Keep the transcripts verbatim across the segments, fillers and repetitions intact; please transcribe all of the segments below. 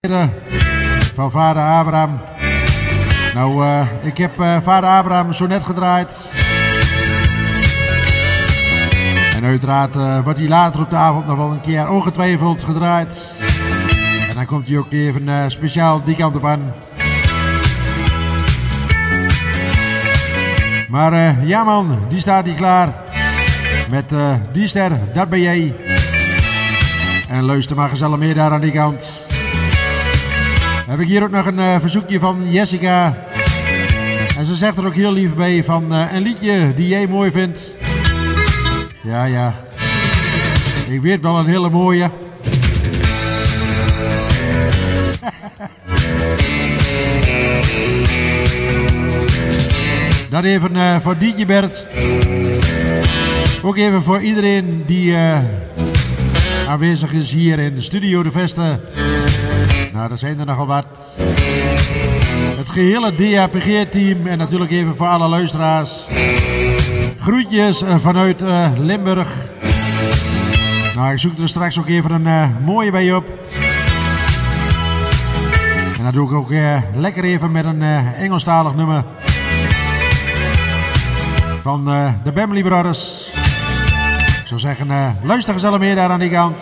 Van vader Abraham. Nou, uh, ik heb uh, vader Abraham zo net gedraaid. En uiteraard uh, wordt hij later op de avond nog wel een keer ongetwijfeld gedraaid. En dan komt hij ook even uh, speciaal die kant op aan. Maar uh, ja man, die staat hier klaar. Met uh, die ster, dat ben jij. En luister maar gezellig meer daar aan die kant. Heb ik hier ook nog een uh, verzoekje van Jessica. En ze zegt er ook heel lief bij van uh, een liedje die jij mooi vindt. Ja, ja. Ik weet wel een hele mooie. Dat even uh, voor Dietje Bert. Ook even voor iedereen die uh, aanwezig is hier in de Studio De Vesten. Nou, dat zijn er nogal wat. Het gehele D A P G-team en natuurlijk even voor alle luisteraars. Groetjes uh, vanuit uh, Limburg. Nou, ik zoek er straks ook even een uh, mooie bij op. En dat doe ik ook uh, lekker even met een uh, Engelstalig nummer. Van uh, de Bamley Brothers. Ik zou zeggen, uh, luister gezellig meer daar aan die kant.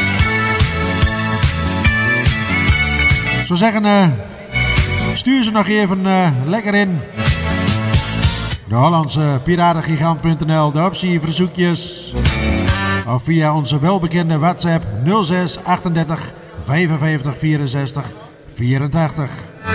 Ik zou zeggen, uh, stuur ze nog even uh, lekker in. De Hollandse Piratengigant punt n l, de optie verzoekjes. Of via onze welbekende WhatsApp nul zes achtendertig vijfenvijftig vierenzestig vierentachtig.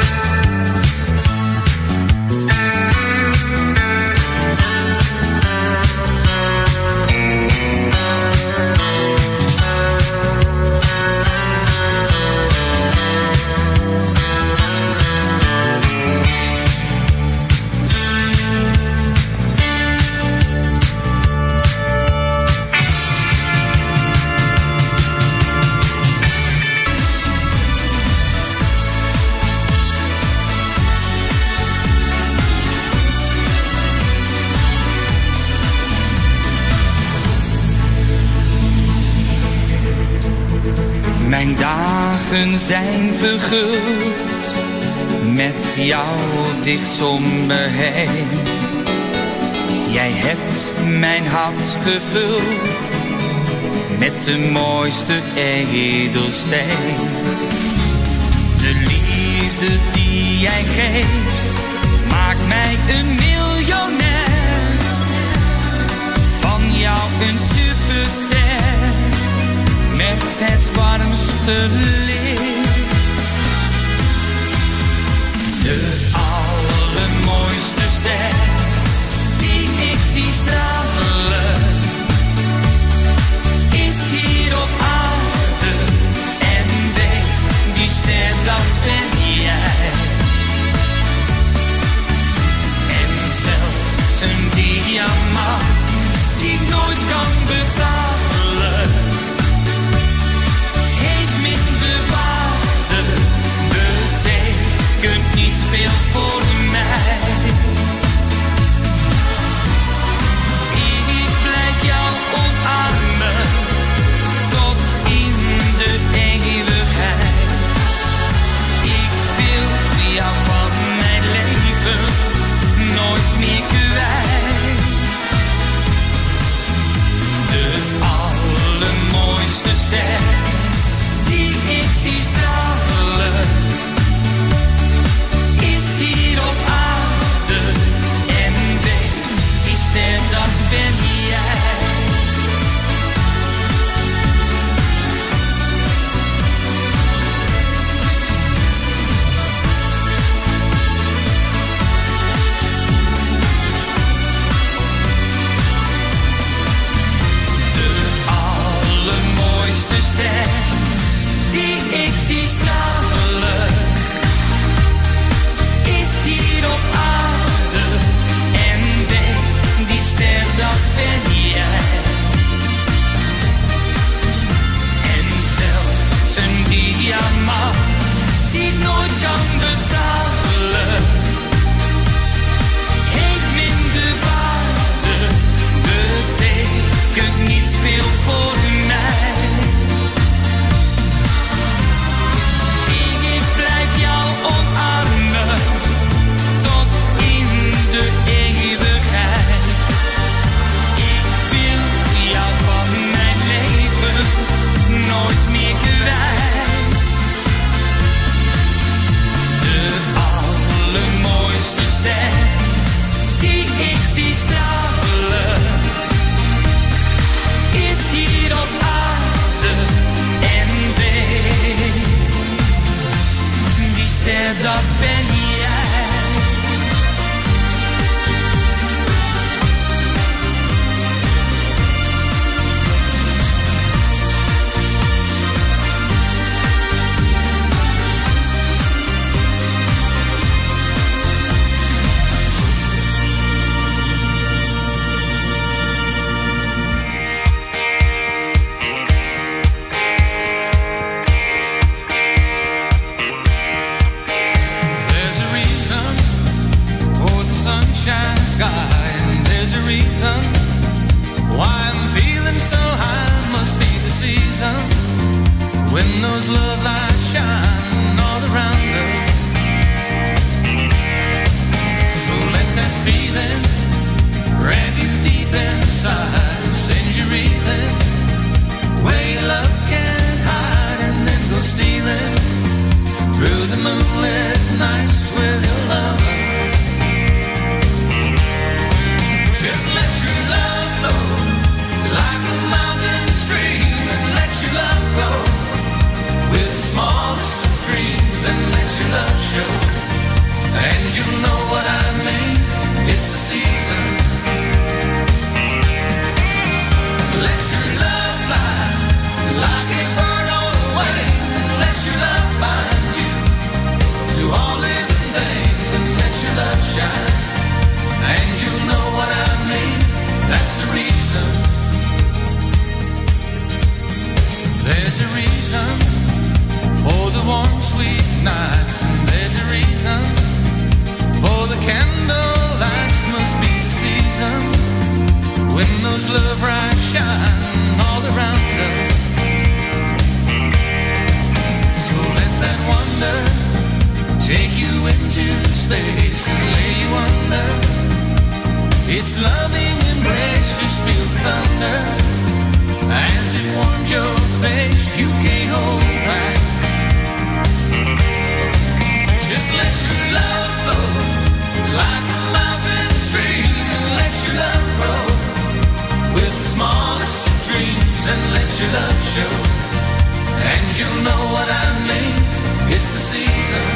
Mijn dagen zijn verguld met jou dicht om me heen. Jij hebt mijn hart gevuld met de mooiste edelsteen. De liefde die jij geeft maakt mij een miljonair. Van jou een superster. Met het warmste licht. De allermooiste ster die ik zie stralen is hier op aarde. En weet, die ster dat ben jij. En zelfs een diamant die nooit kan betalen. Kunt niet veel voor mij. Ik blijf jou omarmen tot in de eeuwigheid. Ik wil jou van mijn leven nooit meer kwijt. De allermooiste ster die ik zie stralen. Hier op aarde en weet, die ster dat ben jij. De allermooiste ster die ik zie stralen. Hier op aarde en weet, die ster dat ben jij. En zelfs een diamant die nooit kan betalen, heeft minder waarde, betekent niet veel voor mij. Ik stands up in the air. Reason why I'm feeling so high must be the season when those love lights shine all around us. So let that feeling grab you deep inside, send you reeling where your love can't hide, and then go stealing through the moonlit nights with your lover. Just let your love flow like a mountain stream, and let your love go with the smallest of dreams, and let your love show, and you know what I mean, it's the season. Let your love fly like a bird on the wing, and let your love bind you to all living things, and let your love shine, and you know what I mean, that's the reason. There's a reason for the warm sweet nights, and there's a reason for the candle lights, must be the season when those love lights shine all around us. So let that wonder take you into space and lay you under its loving embrace. Just feel the thunder as it warms your face, you can't hold back. Just let your love flow like a mountain stream, and let your love grow with the smallest of dreams, and let your love show, and you know what I mean, it's the season.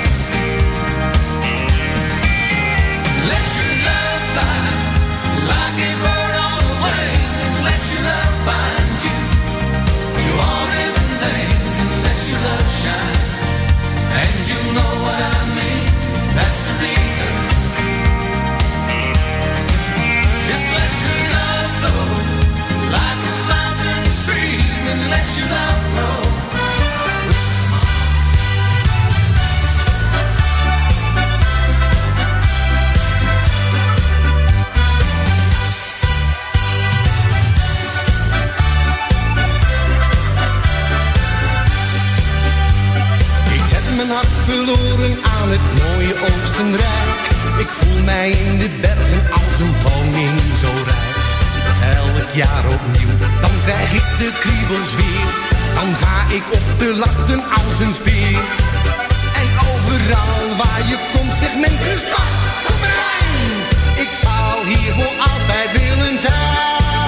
Let your love fly like a bird on the wing, and let your love bind you to all living things, and let your love shine, and you know what I mean, that's the reason. Just let your love flow like a mountain stream, and let your love grow. Mijn hart verloren aan het mooie Oostenrijk. Ik voel mij in de bergen als een koning zo rijk. Elk jaar opnieuw, dan krijg ik de kriebels weer. Dan ga ik op de latten als een speer. En overal waar je komt zegt men gestart, kom erin. Ik zou hier voor altijd willen zijn.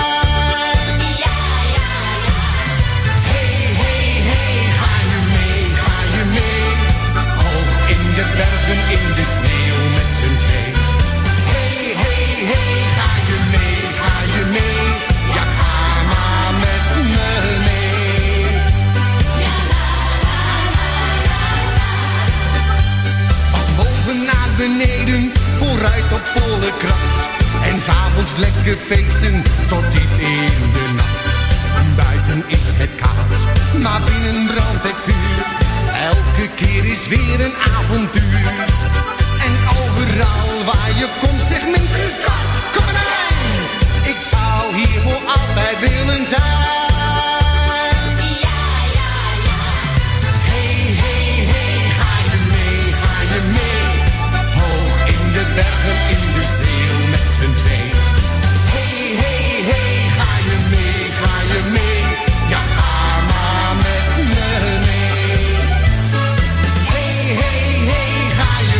De bergen in de sneeuw met z'n twee. Hey, hey, hey, ga je mee, ga je mee. Ja, ga maar met me mee. Ja, la, la, la, la, la. Van boven naar beneden, vooruit op volle kracht. En 's avonds lekker feesten tot diep in de nacht. Buiten is het koud, maar binnen brandt het vuur. Elke keer is weer een avontuur. En overal waar je komt zegt men gestart, kom erin. Ik zou hier voor altijd willen zijn. Ja, ja, ja. Hey, hey, hey, ga je mee, ga je mee. Hoog in de bergen, in de sneeuw met z'n twee. Hey, hey, hey, ga je mee, ga je mee. Ja, ga maar met me mee. Hey, hey, hey, ga je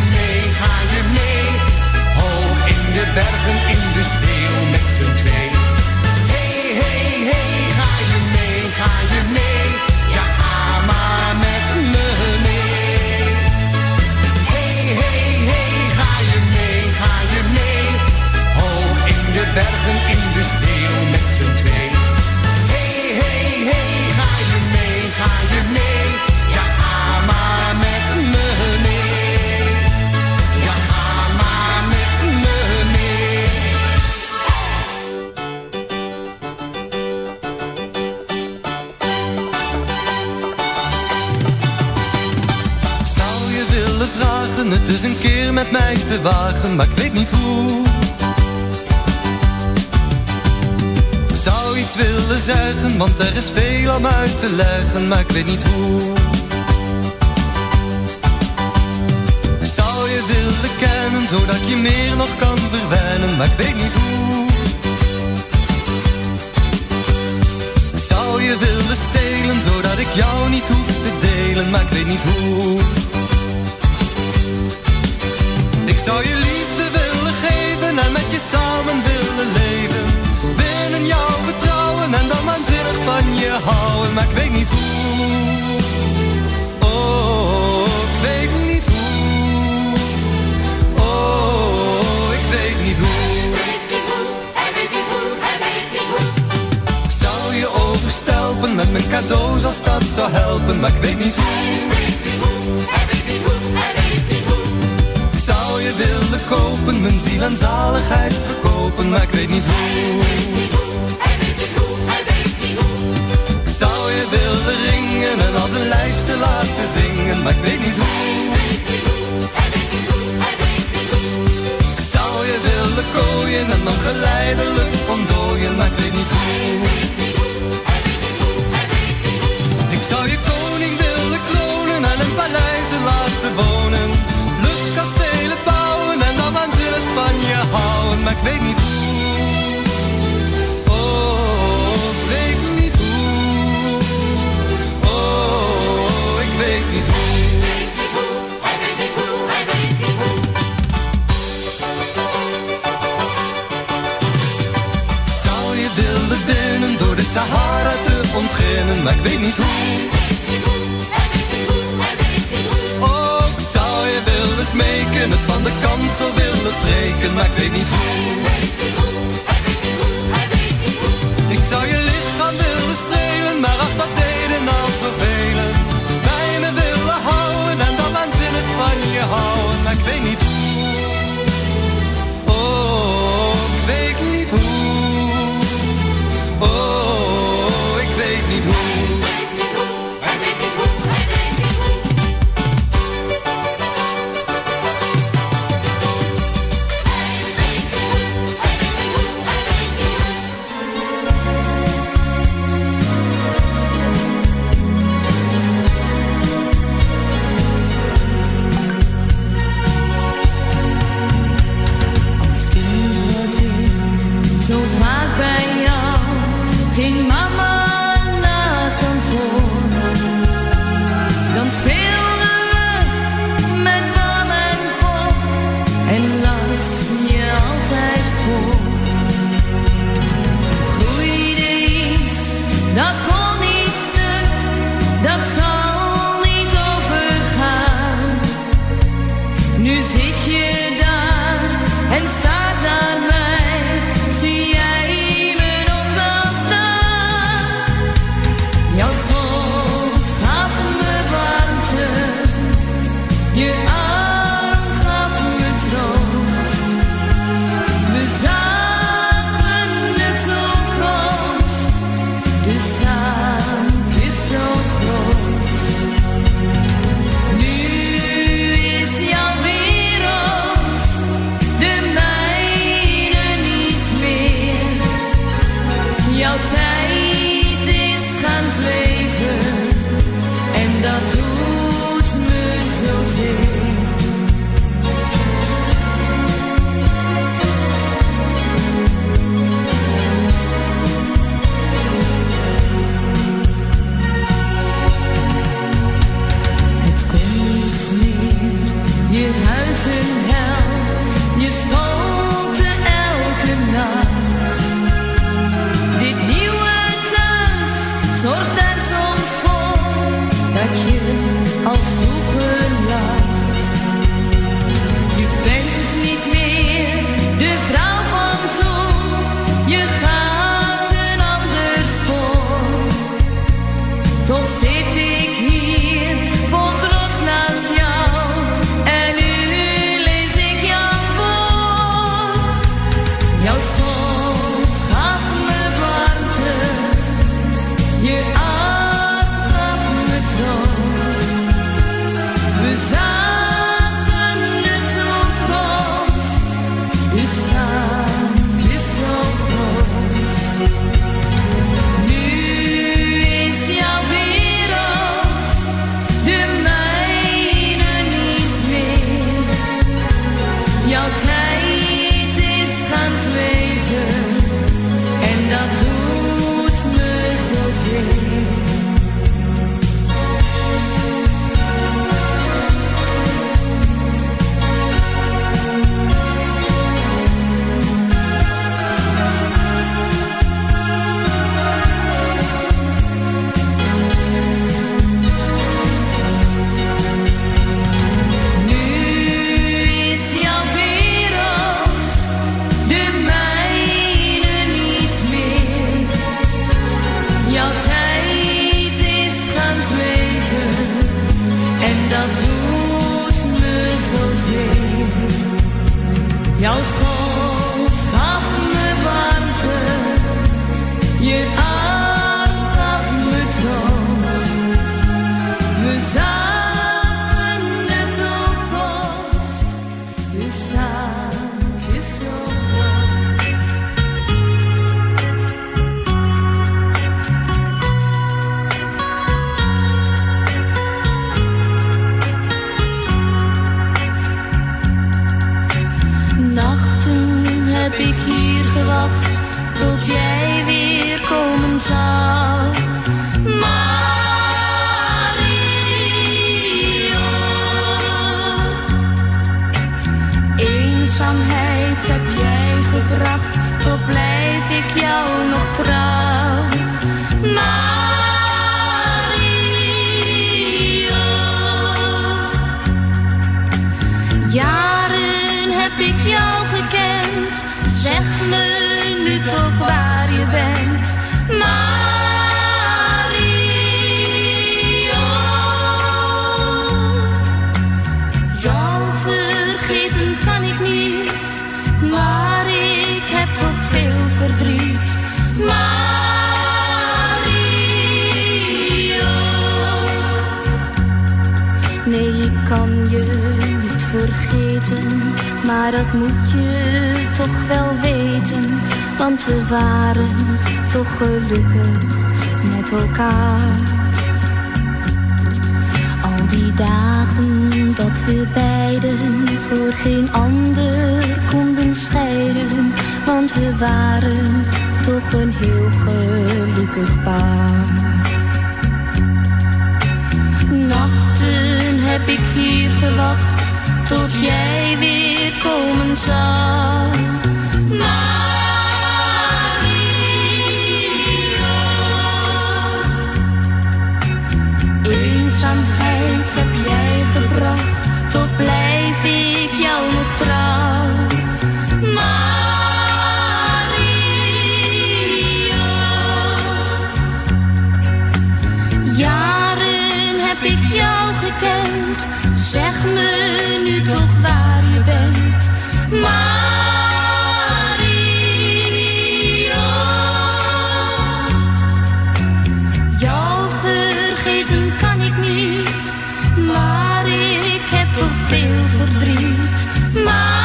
eens een keer met mij te wagen, maar ik weet niet hoe. Ik zou iets willen zeggen, want er is veel om uit te leggen, maar ik weet niet hoe. Ik zou je willen kennen, zodat ik je meer nog kan verwennen, maar ik weet niet hoe. Ik zou je willen stelen, zodat ik jou niet hoef te delen, maar ik weet niet hoe. Ik zou je liefde willen geven en met je samen willen leven. Binnen jouw vertrouwen en dan waanzinnig van je houden, maar ik weet niet hoe. Oh, ik weet niet hoe. Oh, ik weet niet hoe. Hij weet niet hoe, hij weet niet hoe, hij weet niet hoe. Ik zou je overstelpen met mijn cadeaus als dat zou helpen, maar ik weet niet hoe. Hij weet niet hoe, hij weet niet hoe, hij weet niet hoe. Ik zou je willen kopen, mijn ziel en zaligheid verkopen, maar ik weet niet hoe. Hij weet niet hoe, hij weet niet hoe, hij weet niet hoe. Ik zou je willen ringen en als een lijst te laten zingen, maar ik weet niet hoe. Hij weet niet hoe, hij weet niet hoe, hij weet niet hoe. Ik zou je willen kooien en dan geleidelijk ontdooien, maar ik weet niet hoe. Hij weet niet hoe, hij weet niet hoe, hij weet niet hoe. Ik zou je koning willen kronen en in paleizen laten wonen. Luchtkastelen bouwen en dan waanzinnig van je houden, maar ik weet niet hoe. Oh, ik weet niet hoe. Oh, ik weet niet hoe. Hij weet niet hoe, hij weet niet hoe, hij weet niet hoe. Ik zou je willen binnen door de Sahara te ontginnen, maar ik weet niet hoe. Oh, ik zou je willen smeken, het van de kansel willen breken, maar ik weet niet hoe. Ik zou je lichaam willen strelen, maar ach, dat deden al zoveel. Bij me willen houden en dan waanzinnig van je houden, maar ik weet niet hoe. Oh, ik weet niet hoe. Oh, ik weet niet hoe. Hij weet niet hoe, hij weet niet hoe. Als kind was ik zo vaak bij jou, ging mama naar kantoor. Dan speelden we met bal en pop en las je altijd voor. Groeide iets, dat kon niet stuk, dat zal niet overgaan. Nu zit je daar en staart naar mij, zie jij me nog wel staan? Jouw schoot gaf me warmte, je arm gaf me troost. We zagen de toekomst, de samen is zo groot. Nu is jouw wereld de mijne niet meer. Jouw tijd is gaan zweven en dat doet me zozeer. Het kon niet meer, je huis een hel, je spookte elke nacht. Dit nieuwe thuis zorgt er soms voor dat je als vroeger lacht. Je bent niet meer de vrouw van toen, je gaat een ander spoor. Toch zit ik hier vol trots naast jou en nu lees ik jou voor. Jouw tijd is gaan zweven en dat doet me zozeer. Jouw schoot gaf me warmte, je arm gaf me troost. We zagen de toekomst, de zaak is zo groot. Heb ik hier gewacht tot jij weer komen zou, Mario. Eenzaamheid heb jij gebracht, toch blijf ik jou nog trouw, Mario. Jaren heb ik jou gekend, zeg me nu toch waar je bent, Mario. Jou vergeten kan ik niet, maar ik heb toch veel verdriet, Mario. Nee, ik kan je niet vergeten, maar dat moet je toch wel weten, want we waren toch gelukkig met elkaar. Al die dagen dat we beiden voor geen ander konden scheiden, want we waren toch een heel gelukkig paar. Nachten heb ik hier gewacht tot jij weer komen zou, Mario. Eenzaamheid heb jij gebracht, toch blijf ik jou nog trouw, Mario. Jaren heb ik jou gekend, zeg me nu toch waar je bent, Mario. Jou vergeten kan ik niet, maar ik heb toch veel verdriet, Mario.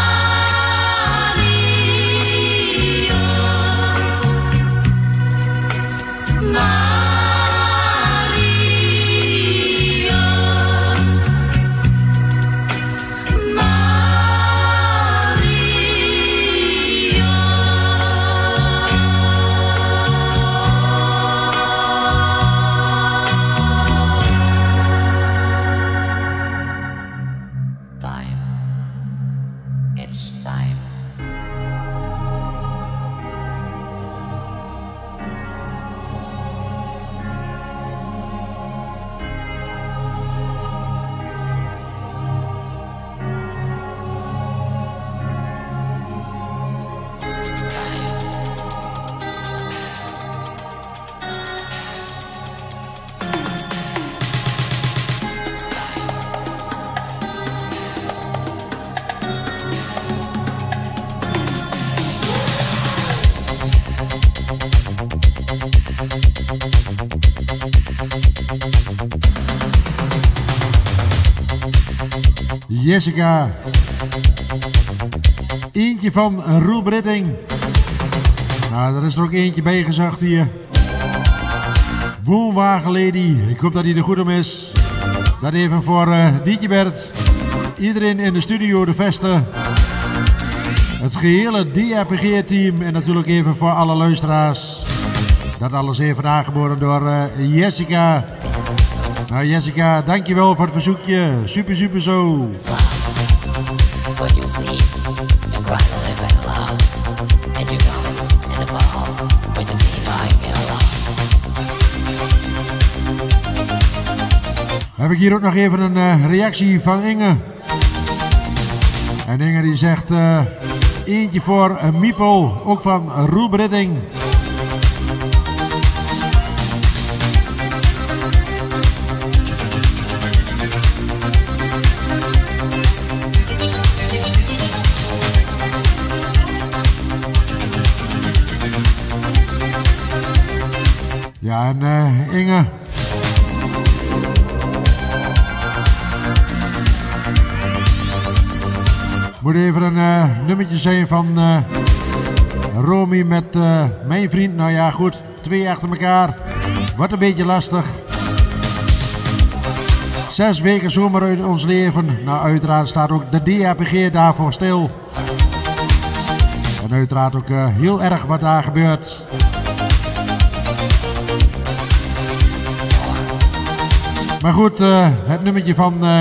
Jessica. Eentje van Roel Britting. Nou, er is er ook eentje bij gezegd hier. Woonwagen Lady. Ik hoop dat hij er goed om is. Dat even voor uh, Dietje Bert. Iedereen in de studio, de Vesten. Het gehele D R P G-team en natuurlijk even voor alle luisteraars. Dat alles even aangeboden door uh, Jessica. Nou Jessica, dankjewel voor het verzoekje. Super, super zo. Heb ik hier ook nog even een uh, reactie van Inge. En Inge die zegt uh, eentje voor uh, Miepel, ook van Roel Britting. Ja, en uh, Inge. Moet even een uh, nummertje zijn van uh, Romy met uh, mijn vriend. Nou ja, goed. Twee achter elkaar. Wordt een beetje lastig. Zes weken zomer uit ons leven. Nou, uiteraard staat ook de D R P G daarvoor stil. En uiteraard ook uh, heel erg wat daar gebeurt. Maar goed, uh, het nummertje van... Uh,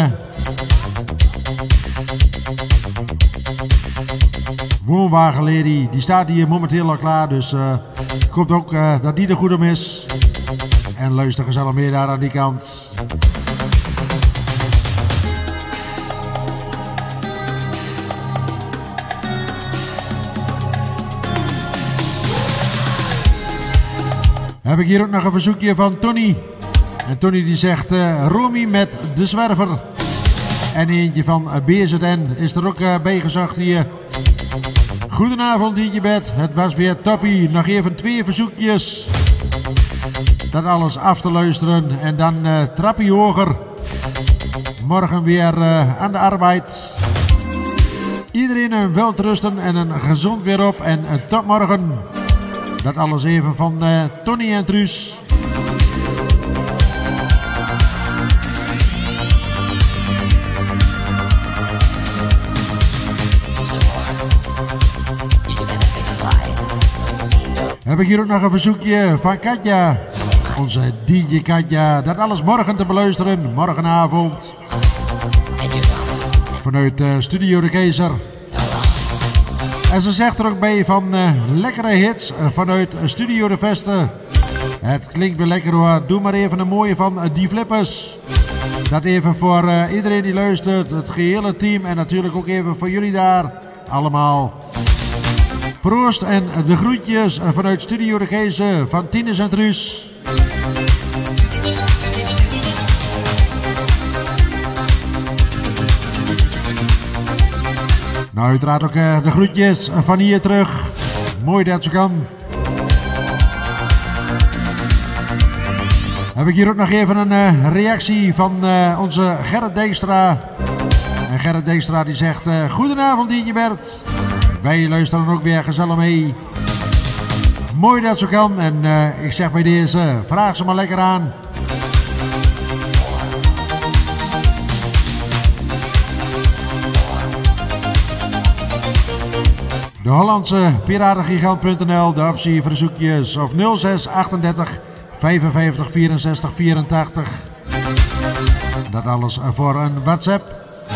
Woonwagenlady, die staat hier momenteel al klaar, dus uh, ik hoop ook uh, dat die er goed om is. En luister gezellig meer daar aan die kant. Heb ik hier ook nog een verzoekje van Tony. En Tony die zegt uh, Romy met De Zwerver. En eentje van uh, B Z N is er ook uh, bij gezegd hier. Goedenavond D J Bert, het was weer toppie. Nog even twee verzoekjes. Dat alles af te luisteren en dan uh, trappie hoger. Morgen weer uh, aan de arbeid. Iedereen een welterusten en een gezond weer op en uh, tot morgen. Dat alles even van uh, Tony en Truus. Heb ik hier ook nog een verzoekje van Katja. Onze D J Katja. Dat alles morgen te beluisteren. Morgenavond. Vanuit uh, Studio de Keizer. En ze zegt er ook bij van uh, lekkere hits uh, vanuit Studio de Veste. Het klinkt weer lekker hoor. Doe maar even een mooie van uh, Die Flippers. Dat even voor uh, iedereen die luistert. Het gehele team. En natuurlijk ook even voor jullie daar. Allemaal. Proost en de groetjes vanuit Studio de Keizer van Tines en Truus. Nou, uiteraard ook uh, de groetjes van hier terug. Mooi dat ze kan. Heb ik hier ook nog even een uh, reactie van uh, onze Gerrit Dijkstra. En Gerrit Dijkstra die zegt, uh, goedenavond D J Bert. Wij luisteren ook weer gezellig mee. Mooi dat ze kan. En uh, ik zeg bij deze, vraag ze maar lekker aan. De Hollandse Piratengigant punt n l, de optie verzoekjes of nul zes achtendertig vijfenvijftig vierenzestig vierentachtig. Dat alles voor een WhatsApp.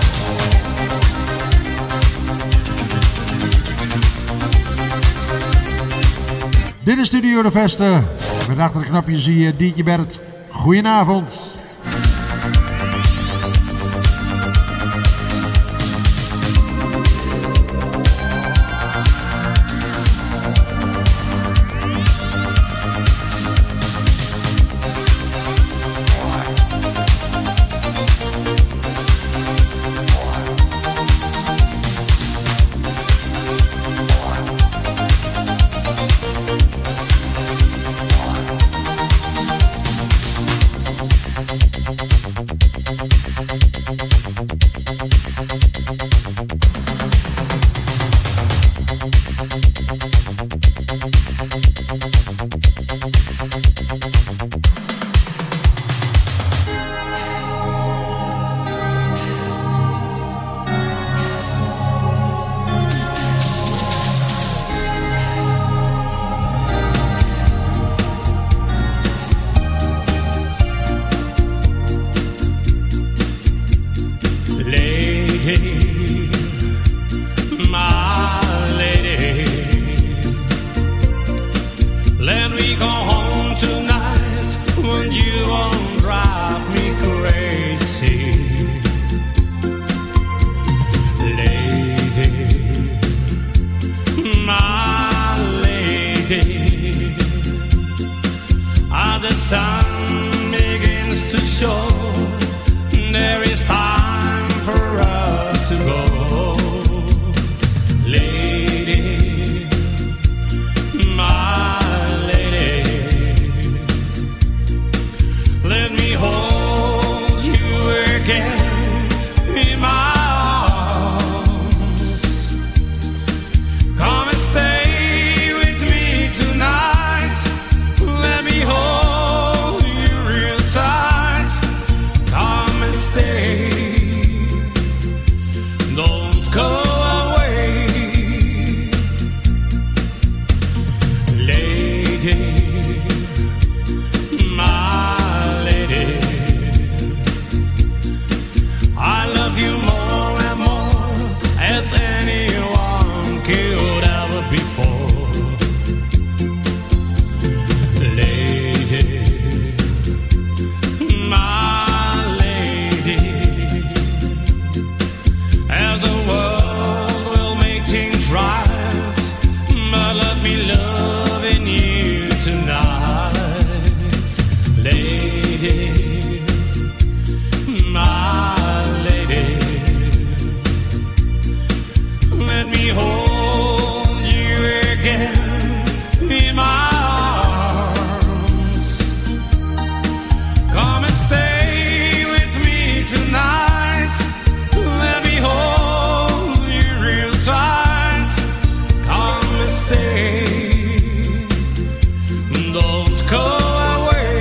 Dit is Studio de Veste. Met achter de knopjes zie je D J Bert. Goedenavond. my lady, let me go home tonight when you won't drive me crazy. Lady, my lady, as the sun begins to show, there is time for us to go. Lady, my lady, let me hold you again in my arms. Come and stay with me tonight. Let me hold you real tight. Come and stay. Don't go away. Lady, my lady, I love you more and more as anyone could ever before. Lady, my lady, as the world will make things right, but let me love in you tonight. Lady, my lady, let me hold you again in my arms. Come and stay with me tonight. Let me hold you real tight. Come and stay. Don't go away.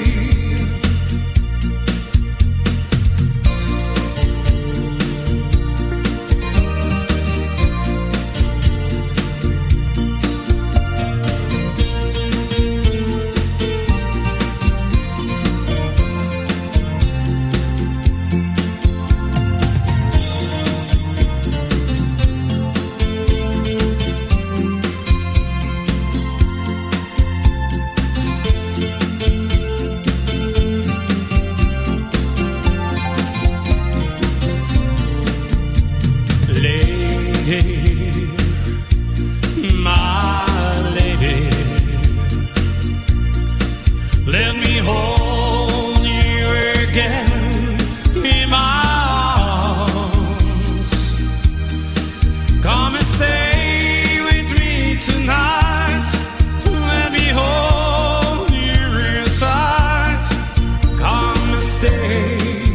Lady, my lady, let me hold you again in my arms. Come and stay with me tonight. Let me hold you real tight. Come and stay.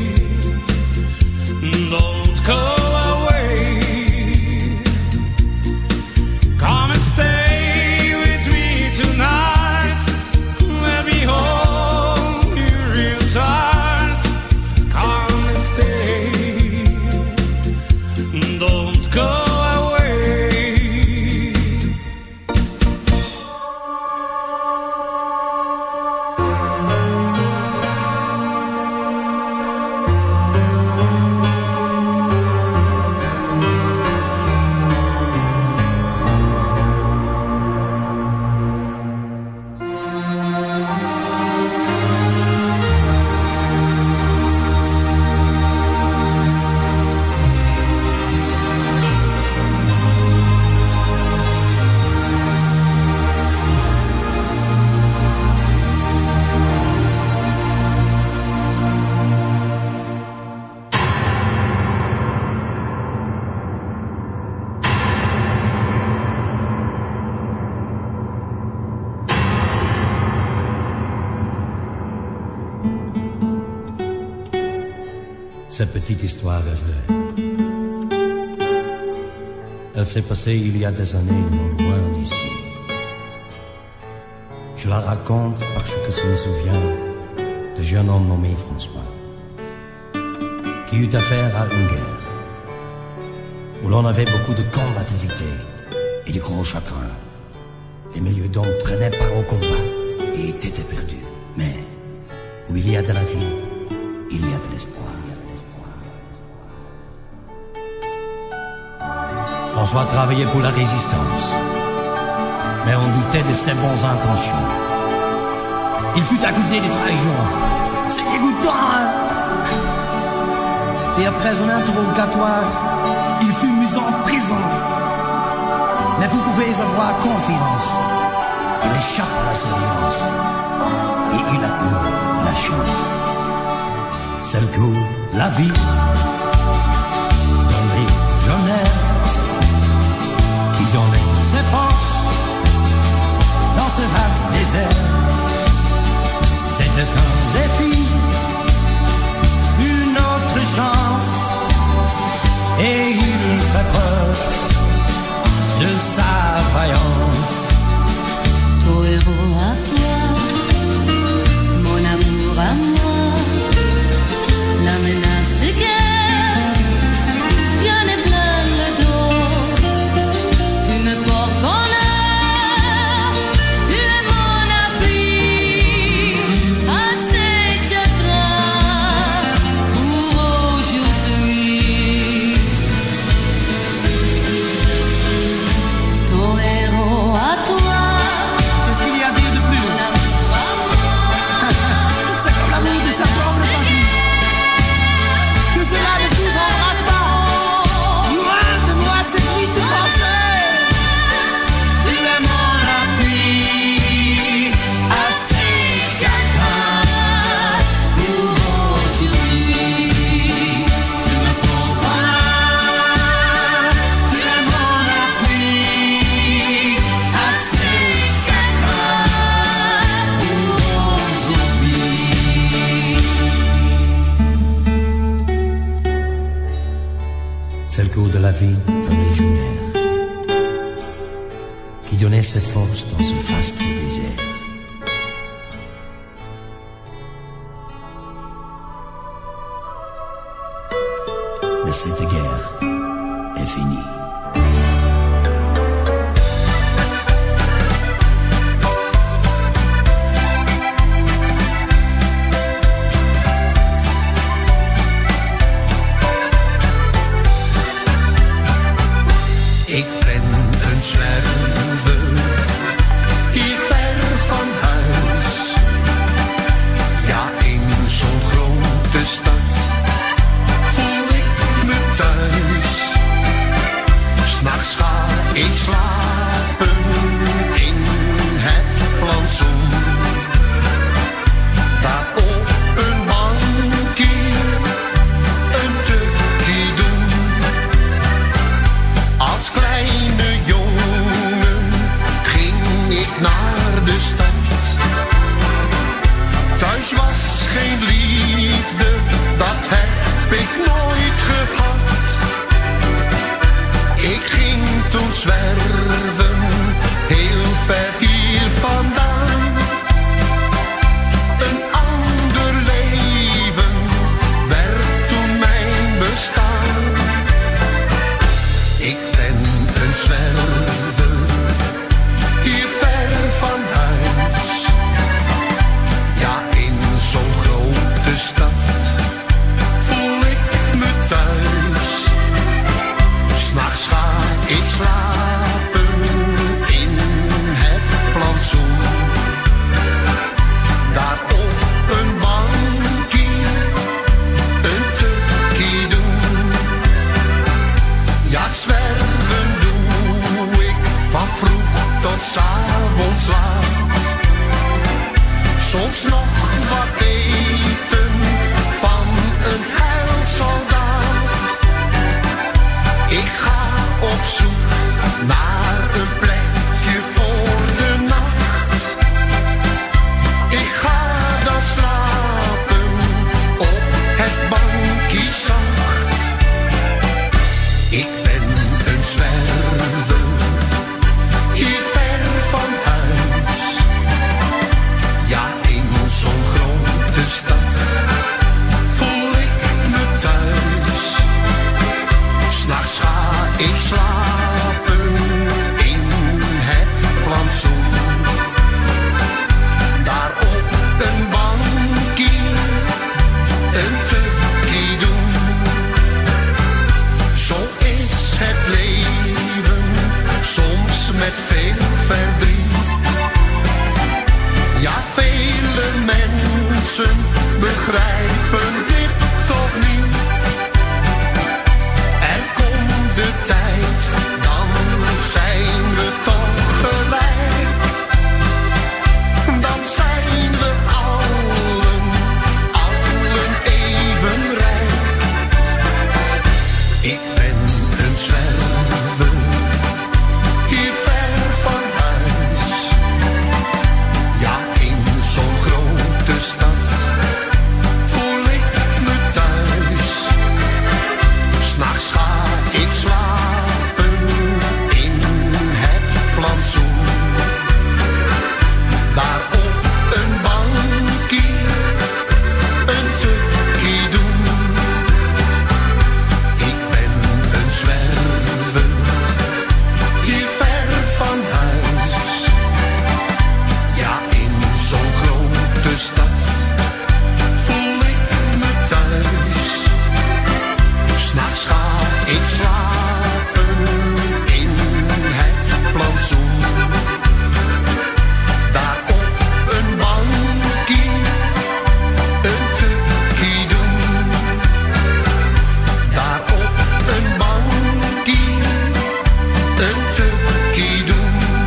Don't go away. Come and stay with me tonight. Let me hold you real tight. Come and stay. Don't go away. Cette petite histoire est vraie. Elle s'est passée il y a des années, non loin d'ici. Je la raconte parce que je me souviens d'un jeune homme nommé François, qui eut affaire à une guerre, où l'on avait beaucoup de combativité et de gros chagrins. Des milliers d'hommes prenaient part au combat et étaient perdus. Mais où il y a de la vie, il y a de l'espoir. François travaillait pour la résistance, mais on doutait de ses bonnes intentions. Il fut accusé de trahison. C'est dégoûtant, hein? Et après un interrogatoire, il fut mis en prison. Mais vous pouvez avoir confiance. Il échappe à la surveillance. Et il a eu la chance. Celle que la vie d'un légionnaire qui donnait ses forces dans ce vaste désert. C'était un défi, une autre chance, et il fait preuve de sa vaillance. Ton héros à toi, mon amour à moi, la menace de guerre, j'en ai plein le dos. Tu me portes bonheur, tu es mon appui, assez de chagrin pour aujourd'hui. Ton héros à toi. Qu'est-ce qu'il y a à dire de plus? C'est comme l'amour de sa propre famille. Que cela ne vous embrasse pas. Loin de moi cette triste pensée. Tu es mon appui, assez de chagrin pour aujourd'hui. Tu me comprends, tu es mon appui, assez de chagrin pour aujourd'hui. C'est le cours de la vie d'un légionnaire qui donnait ses forces dans ce vaste désert. Mais cette guerre est finie. Ik ben een zwerver, hier ver van huis. Ja, in zo'n grote stad voel ik me thuis. 'S'nachts ga ik slapen in het plantsoen. Daar op een bankje een tukkie doen. Als kleine jongen ging ik naar de stad. Thuis was geen liefde, dat heb ik nooit gehad. Ik ging toen zwerven, heel ver hier vandaan. Een ander leven werd toen mijn bestaan. Ik ben een zwerver, hier ver van huis. Ja, in zo'n grote stad voel ik me thuis. 'S'nachts ga ik slapen in het plantsoen. Daar op een bankje een tukkie doen. Ja, zwerven doe ik van vroeg tot 's avonds laat. Soms nog wat eten van een heilsoldaat. Ik ga op zoek naar een plekje voor de nacht. Ik ga dan slapen op het bankje zacht. Ik ben een zwerver, hier ver van huis. Ja, in zo'n Ik slapen in het plantsoen. Daar op een bankje een tukkie doen. Daar op een bankje een tukkie doen.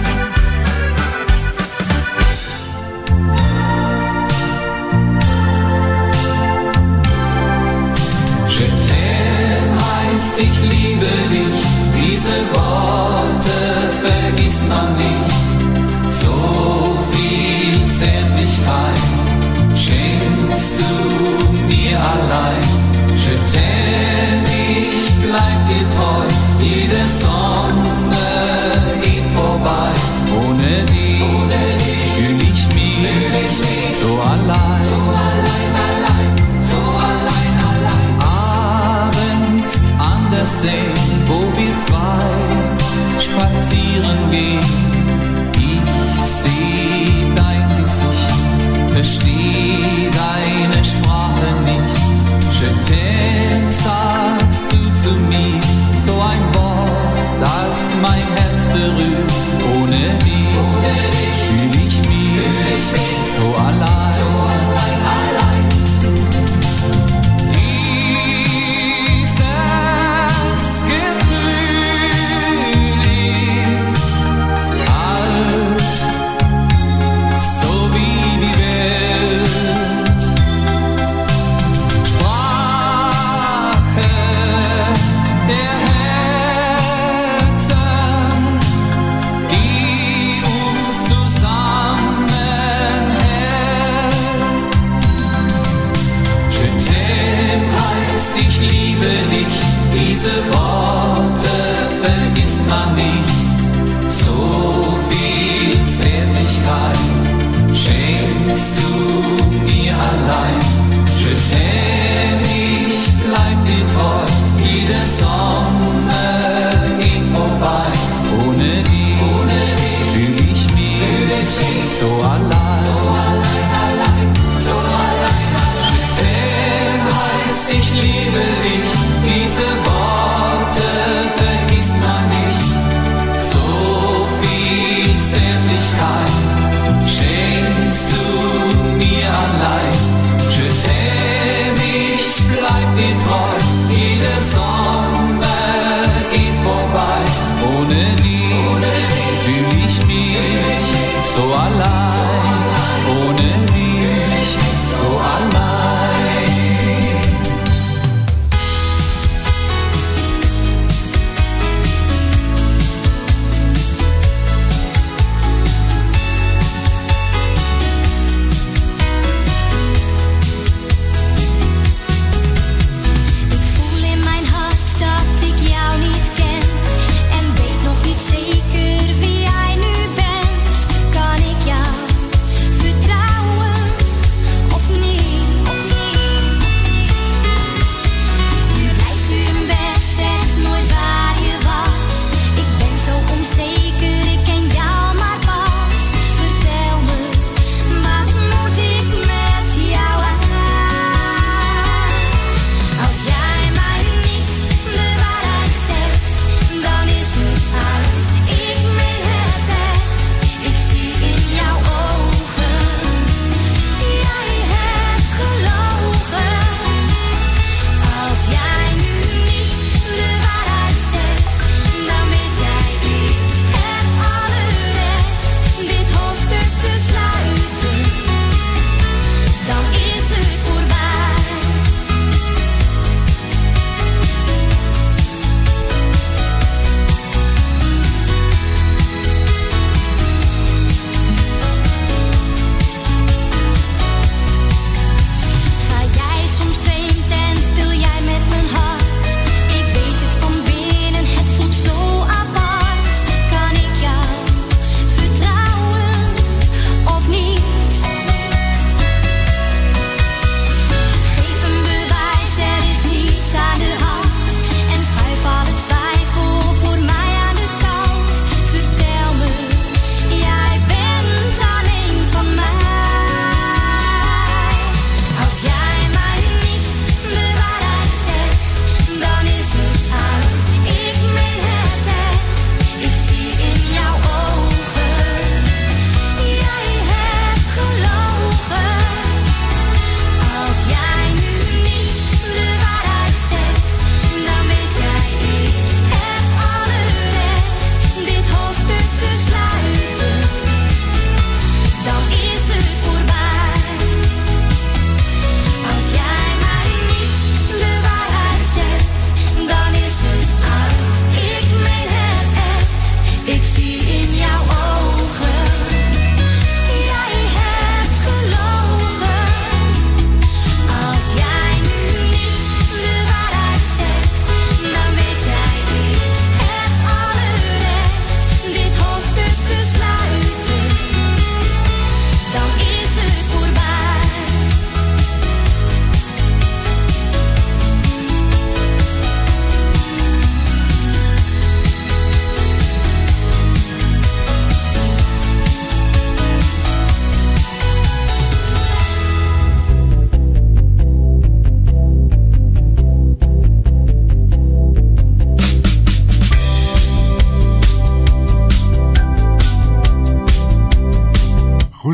Je t'aime heißt ich liebe dich, diese Worte vergisst man nicht. So viel Zärtlichkeit schenkst du mir allein. Je t'aime, ich bleib dir treu, jede Sonne geht vorbei. Ohne dich, ohne dich fühl ich mich so allein. So allein, allein, so allein, allein. Abends an der See, wo wir zwei spazieren gehen. Ich seh dein Gesicht, versteh deine Sprache nicht. Je t'aime, sagst du zu mir, so ein Wort, das mein Herz berührt. Ohne dich, ohne dich fühl ich mich so allein. So allein, allein. Dieses Gefühl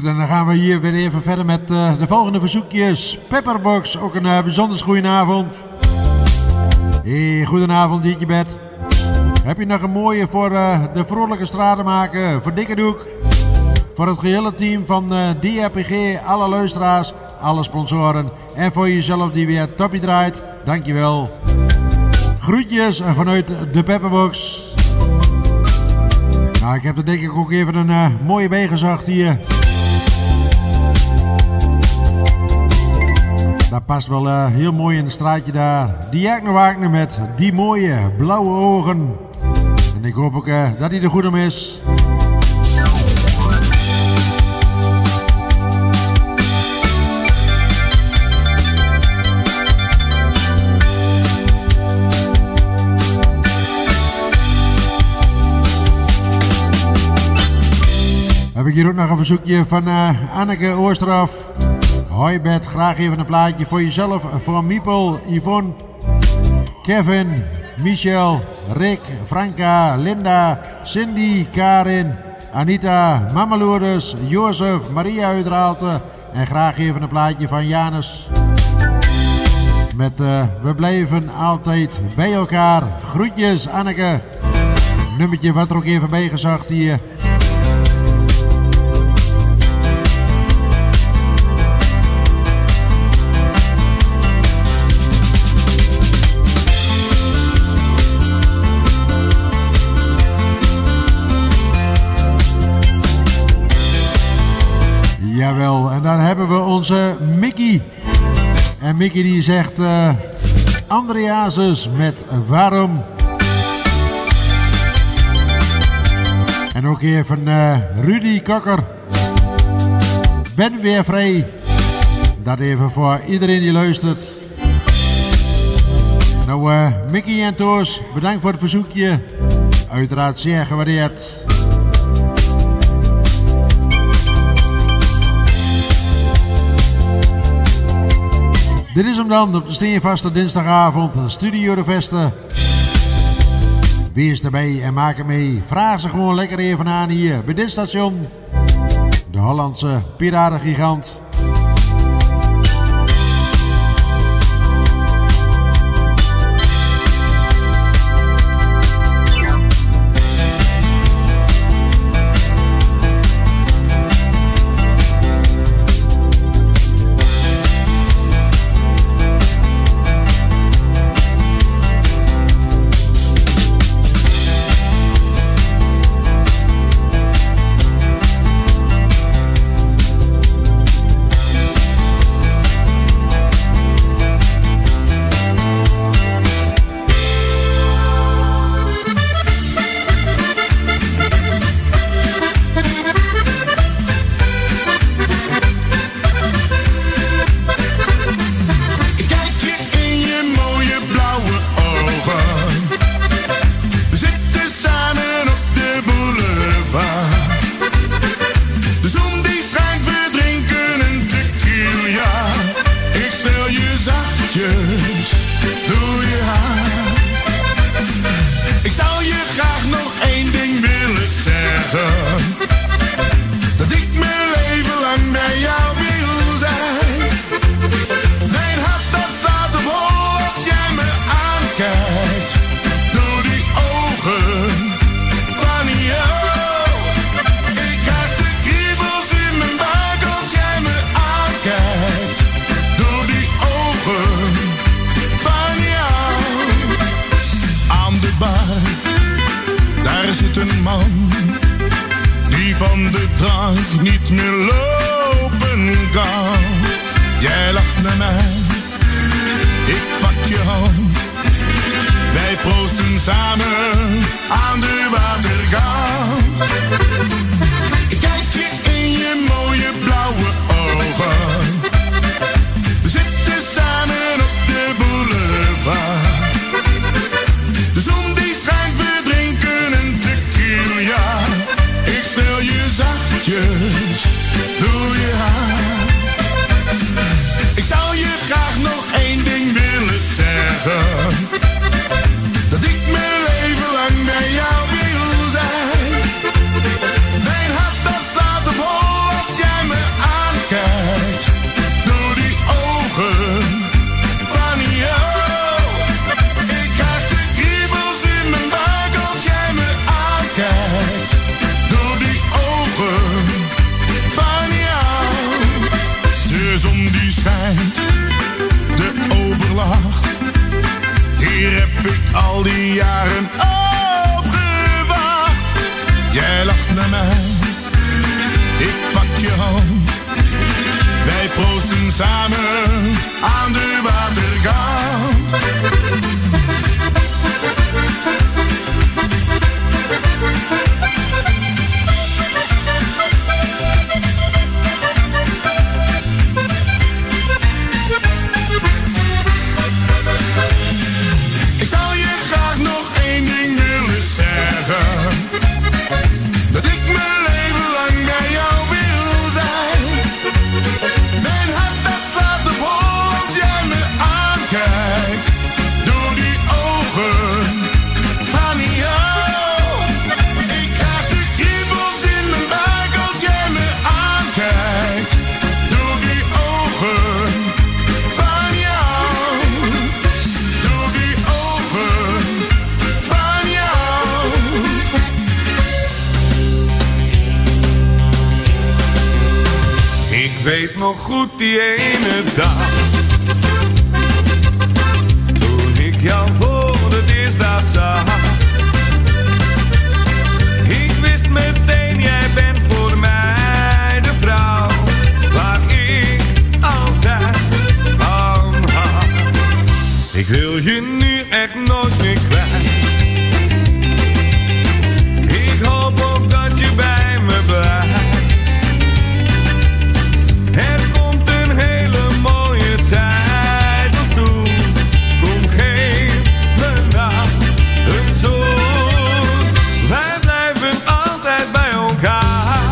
Goed, en dan gaan we hier weer even verder met uh, de volgende verzoekjes. Pepperbox, ook een uh, bijzonder goede avond. Hey, goedenavond, Diertje Bed. Heb je nog een mooie voor uh, de vrolijke stratenmaker, voor Dikke Doek, voor het gehele team van uh, D R P G, alle luisteraars, alle sponsoren en voor jezelf die weer toppie draait, dankjewel. Groetjes vanuit de Pepperbox. Nou, ik heb er denk ik ook even een uh, mooie bijgezocht hier. Dat past wel uh, heel mooi in het straatje daar. Diakne Wagner met die mooie blauwe ogen. En ik hoop ook uh, dat hij er goed om is. Heb ik hier ook nog een verzoekje van uh, Anneke Oosterhof. Hoi Bert, graag even een plaatje voor jezelf, voor Miepel, Yvonne, Kevin, Michel, Rick, Franka, Linda, Cindy, Karin, Anita, Mama Lourdes, Jozef, Maria uit Raalte en graag even een plaatje van Janus. Met uh, we blijven altijd bij elkaar. Groetjes Anneke. Nummertje wat er ook even bijgezocht hier. Jawel, en dan hebben we onze Mickey. En Mickey die zegt uh, Andreasus met waarom. En ook even uh, Rudy Kokker. Ben weer vrij. Dat even voor iedereen die luistert. Nou uh, Mickey en Toos, bedankt voor het verzoekje. Uiteraard zeer gewaardeerd. Dit is hem dan op de steenvaste dinsdagavond, Studio de Vesten. Wees erbij en maak het mee. Vraag ze gewoon lekker even aan hier bij dit station. De Hollandse piratengigant. Mijn hart dat staat op hol als jij me jaren op gewacht. Jij lacht naar mij, ik pak je hand. Wij proosten samen aan de waterkant. Ik zou je graag nog één ding willen zeggen. Dat ik mijn leven lang bij jou wil zijn. Mijn hart dat slaat op hol als jij me aankijkt. Door die ogen van jou. Ik krijg de kriebels in mijn buik als jij me aankijkt. Door die ogen van jou. Door die ogen van jou. Ik weet nog goed die ene dag, toen ik jou voor het eerst daar zag. Ik wist meteen, jij bent voor mij de vrouw waar ik altijd van had. Ik wil je nu echt nooit meer kwijt. Ik hoop ook dat je bij me blijft. Er komt een hele mooie tijd ons toe. Kom, geef me nou een zoen. Wij blijven altijd bij elkaar.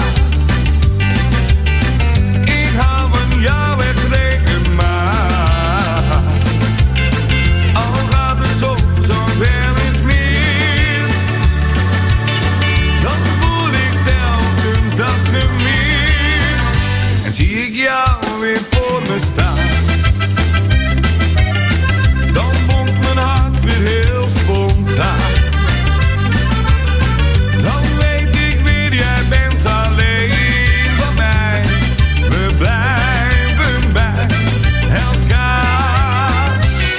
Ik hou van jou, echt reken maar. Al gaat het soms ook wel eens mis, dan voel ik telkens dat gemis. En zie ik jou weer voor me staan, dan bonkt mijn hart weer heel spontaan. Dan weet ik weer, jij bent alleen van mij. We blijven bij elkaar.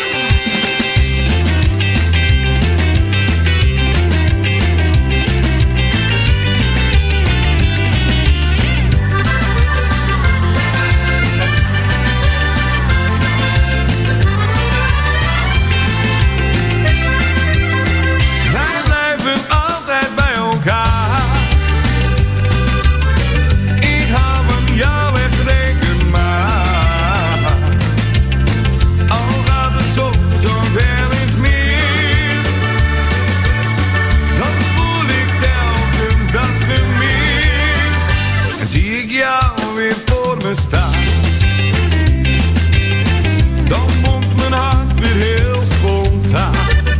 Wij blijven altijd bij elkaar. Ik hou van jou, echt reken maar. Al gaat het soms ook wel eens mis, dan voel ik telkens dat gemis. En zie ik jou weer voor me staan, dan bonkt mijn hart weer heel spontaan.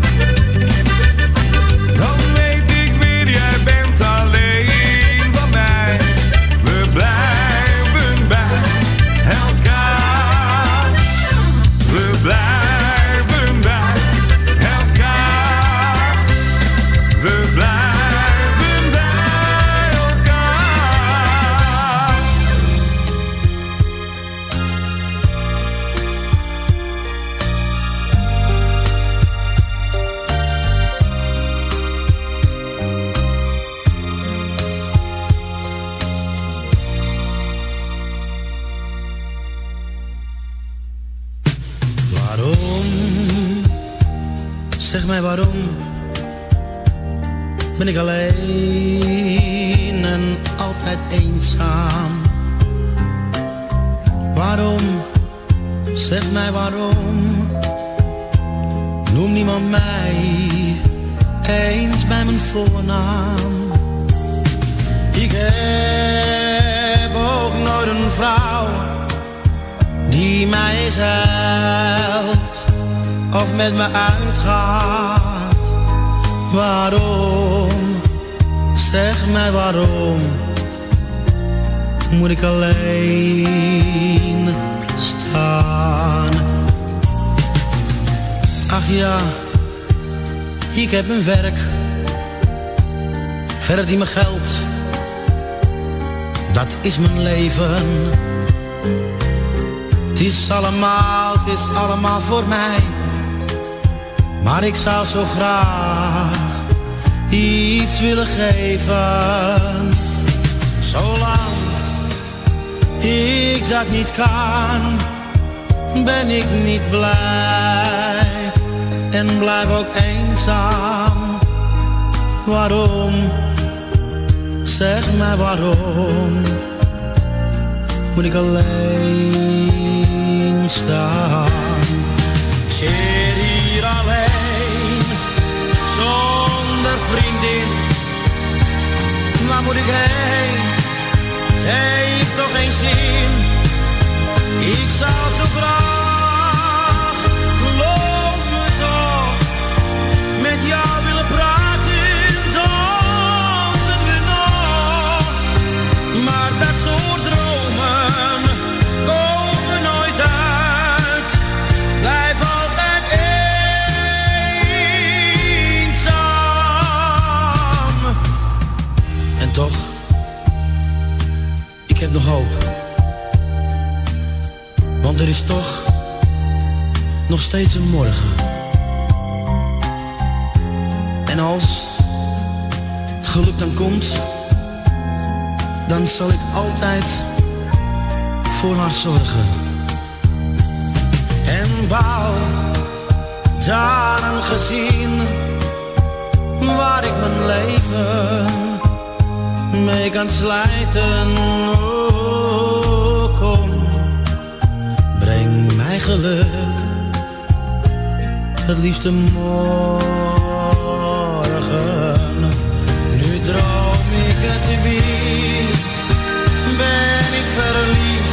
Dan weet ik weer, jij bent alleen van mij. We blijven bij elkaar. We blijven bij elkaar. We blijven bij elkaar. Waarom, zeg mij waarom, ben ik alleen en altijd eenzaam? Waarom, zeg mij waarom, noem niemand mij eens bij mijn voornaam? Ik heb ook nooit een vrouw die mij eens helpt of met me uitgaat. Waarom, zeg mij waarom, moet ik alleen staan? Ach ja, ik heb een werk, verdient me geld, dat is mijn leven. Het is allemaal, het is allemaal voor mij. Maar ik zou zo graag iets willen geven. Zolang ik dat niet kan, ben ik niet blij en blijf ook eenzaam. Waarom? Zeg mij waarom moet ik alleen staan? Zit hier alleen, zonder vriendin. Waar moet ik heen? Het heeft toch geen zin. Ik zou zo graag, geloof me toch, met jou willen praten. Dansen we nog, maar dat soort dromen komen nooit uit. Blijf altijd eenzaam. En toch, ik heb nog hoop. Want er is toch nog steeds een morgen. En als het geluk dan komt, dan zal ik altijd voor haar zorgen. En bouw daar een gezin waar ik mijn leven mee kan slijten. Oh, kom, breng mij geluk, het liefste morgen. Nu droom ik het weer, ben ik verliefd.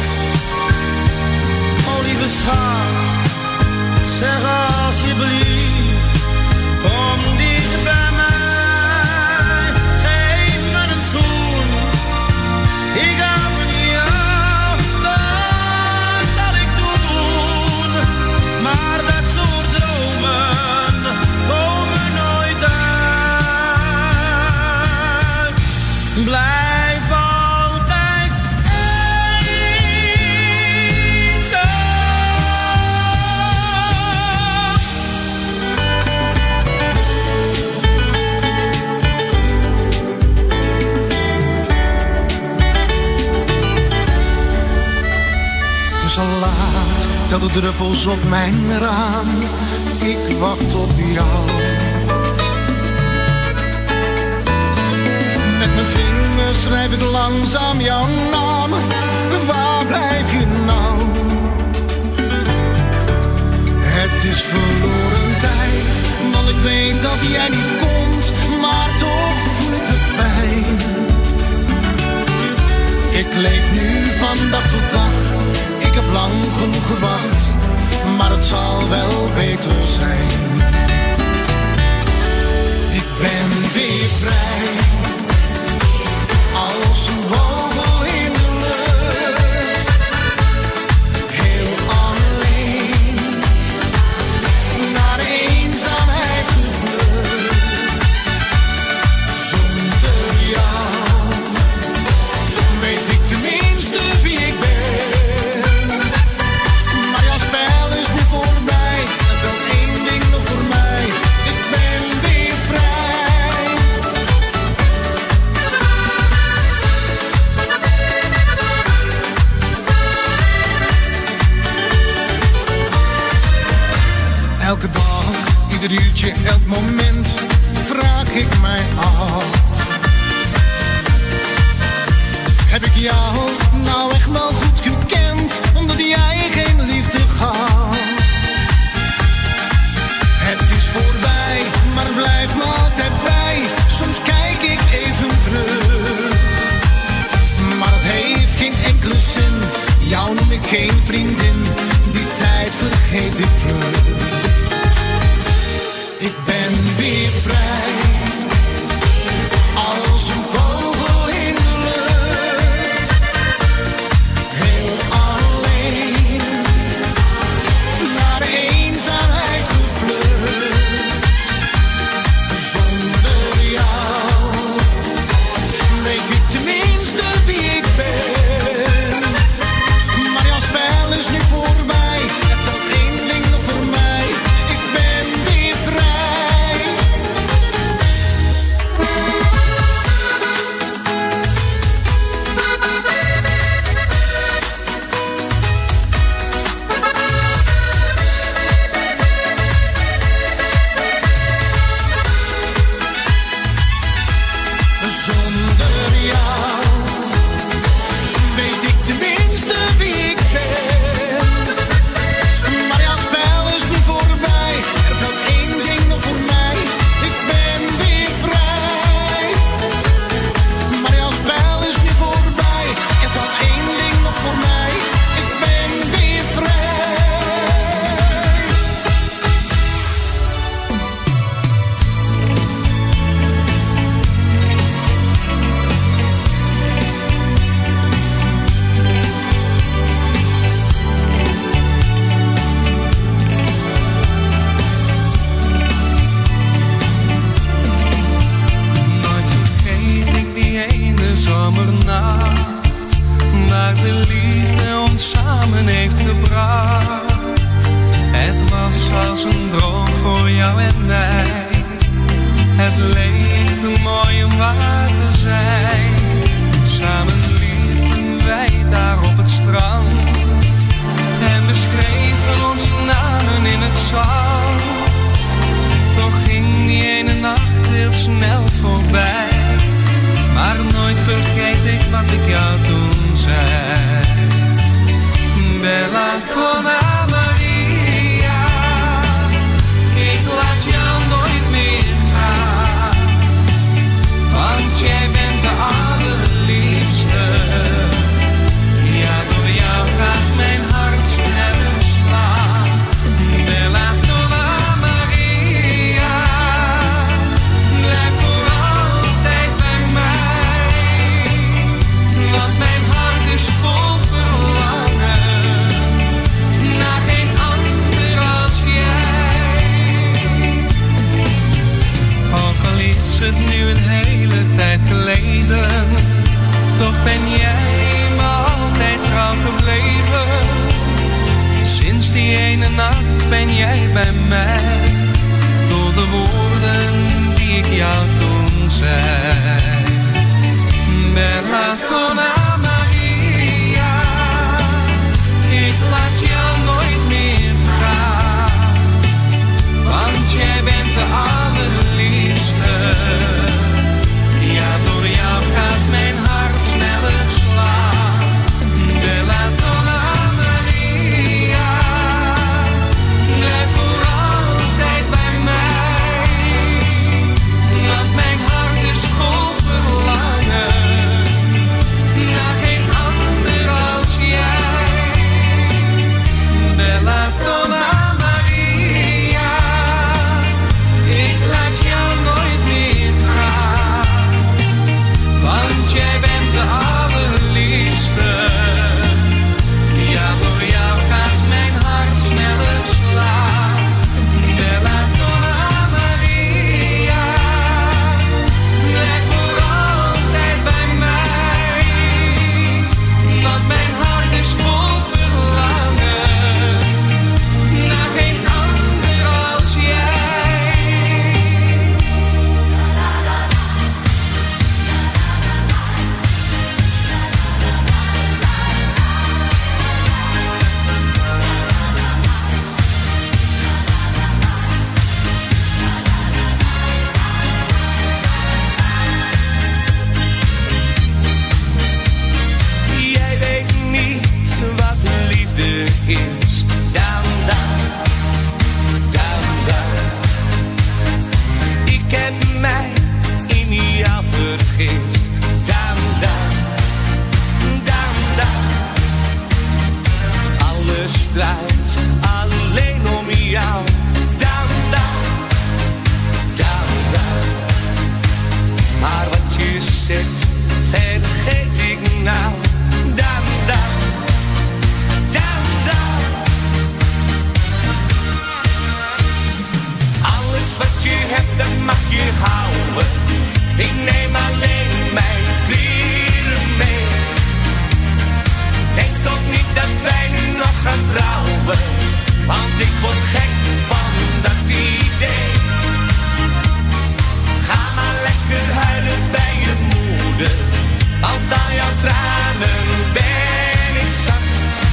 Oh lieve schat, zeg alsjeblieft, kom dicht bij mij, geef me een zoen. Ik hou van jou, dat zal ik doen. Maar dat soort dromen komen nooit uit. Blijf altijd eenzaam. Het is al laat, tel de druppels op mijn raam. Ik wacht op jou. Met mijn vingers schrijf ik langzaam jouw naam. Waar blijf je nou? Het is verloren tijd, want ik weet dat jij niet komt. Maar toch voel ik de pijn. Ik leef nu van dag tot dag. Ik heb lang genoeg gewacht, maar het zal wel beter zijn. Ik ben weer vrij, als een vogel in de lucht. Heel alleen, naar eenzaamheid gevlucht. Het leek te mooi om waar te zijn. Samen liepen wij daar op het strand en we schreven onze namen in het zand. Toch ging die ene nacht heel snel voorbij, maar nooit vergeet ik wat ik jou toen zei. Bella Donna Maria, ik laat jou nooit meer gaan, want jij bent de allerliefste. Ja, door jou gaat mijn hart sneller slaan. Bella Donna Maria, blijf voor altijd bij mij, want mijn hart is vol verlangen naar geen ander als jij. Ook al is het nu een hele tijd geleden, toch ben jij me altijd trouw gebleven. Sinds die ene nacht ben jij bij mij, door de woorden die ik jou toen zei. Bella Donna Maria, ik laat jou nooit meer gaan, want jij bent de allerliefste. Ja, door jou gaat mijn hart sneller slaan. Bella Donna Maria, blijf voor altijd bij mij, want mijn hart is vol verlangen naar geen ander als jij. Bella Donna Maria, ik laat jou nooit meer gaan, want jij bent de allerliefste. Ja, door jou gaat mijn hart sneller slaan. Bella Donna Maria, blijf voor altijd bij mij, want mijn hart is vol verlangen naar geen ander als jij. Jij weet niet wat liefde is. Down, down, down, down. Ik heb mij in jou vergist. Down, down, down, down. Alles draait alleen om jou. Down, down, down, down. Maar wat je zegt, vergeet ik nou. Down, down, down, down. Alles wat je hebt, dat mag je houden. Ik neem alleen mijn kleren mee. Denk toch niet dat wij nu nog gaan trouwen, want ik word gek van dat idee. Ga maar lekker huilen bij je moeder, want aan jouw tranen ben ik zat.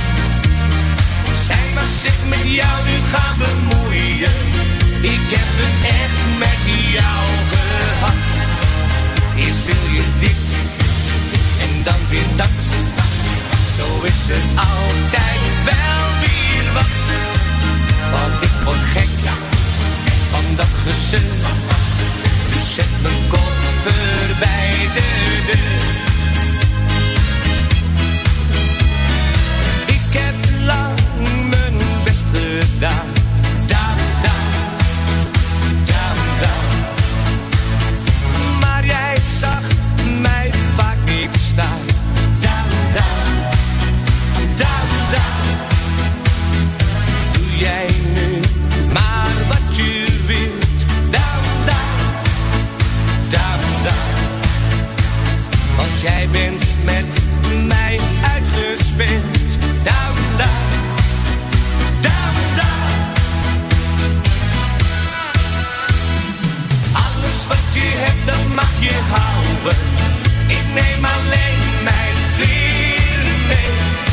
Zij mag zich met jou nu gaan bemoeien. Ik heb het echt met jou gehad. Eerst wil je dit en dan weer dat. Zo is het altijd wel weer wat. Want ik word gek van dat gezeur. Dus zet mijn koffer bij de deur. Ik heb lang mijn best gedaan. Down, down, down, down. Maar jij zag mij vaak niet staan. Down, down, down, down. Doe jij nu maar wat je wilt. Down, down, down, down. Want jij bent met mij uitgespeeld. Down, down, down, down. Alles wat dat mag je houden. Ik neem alleen mijn kleren mee.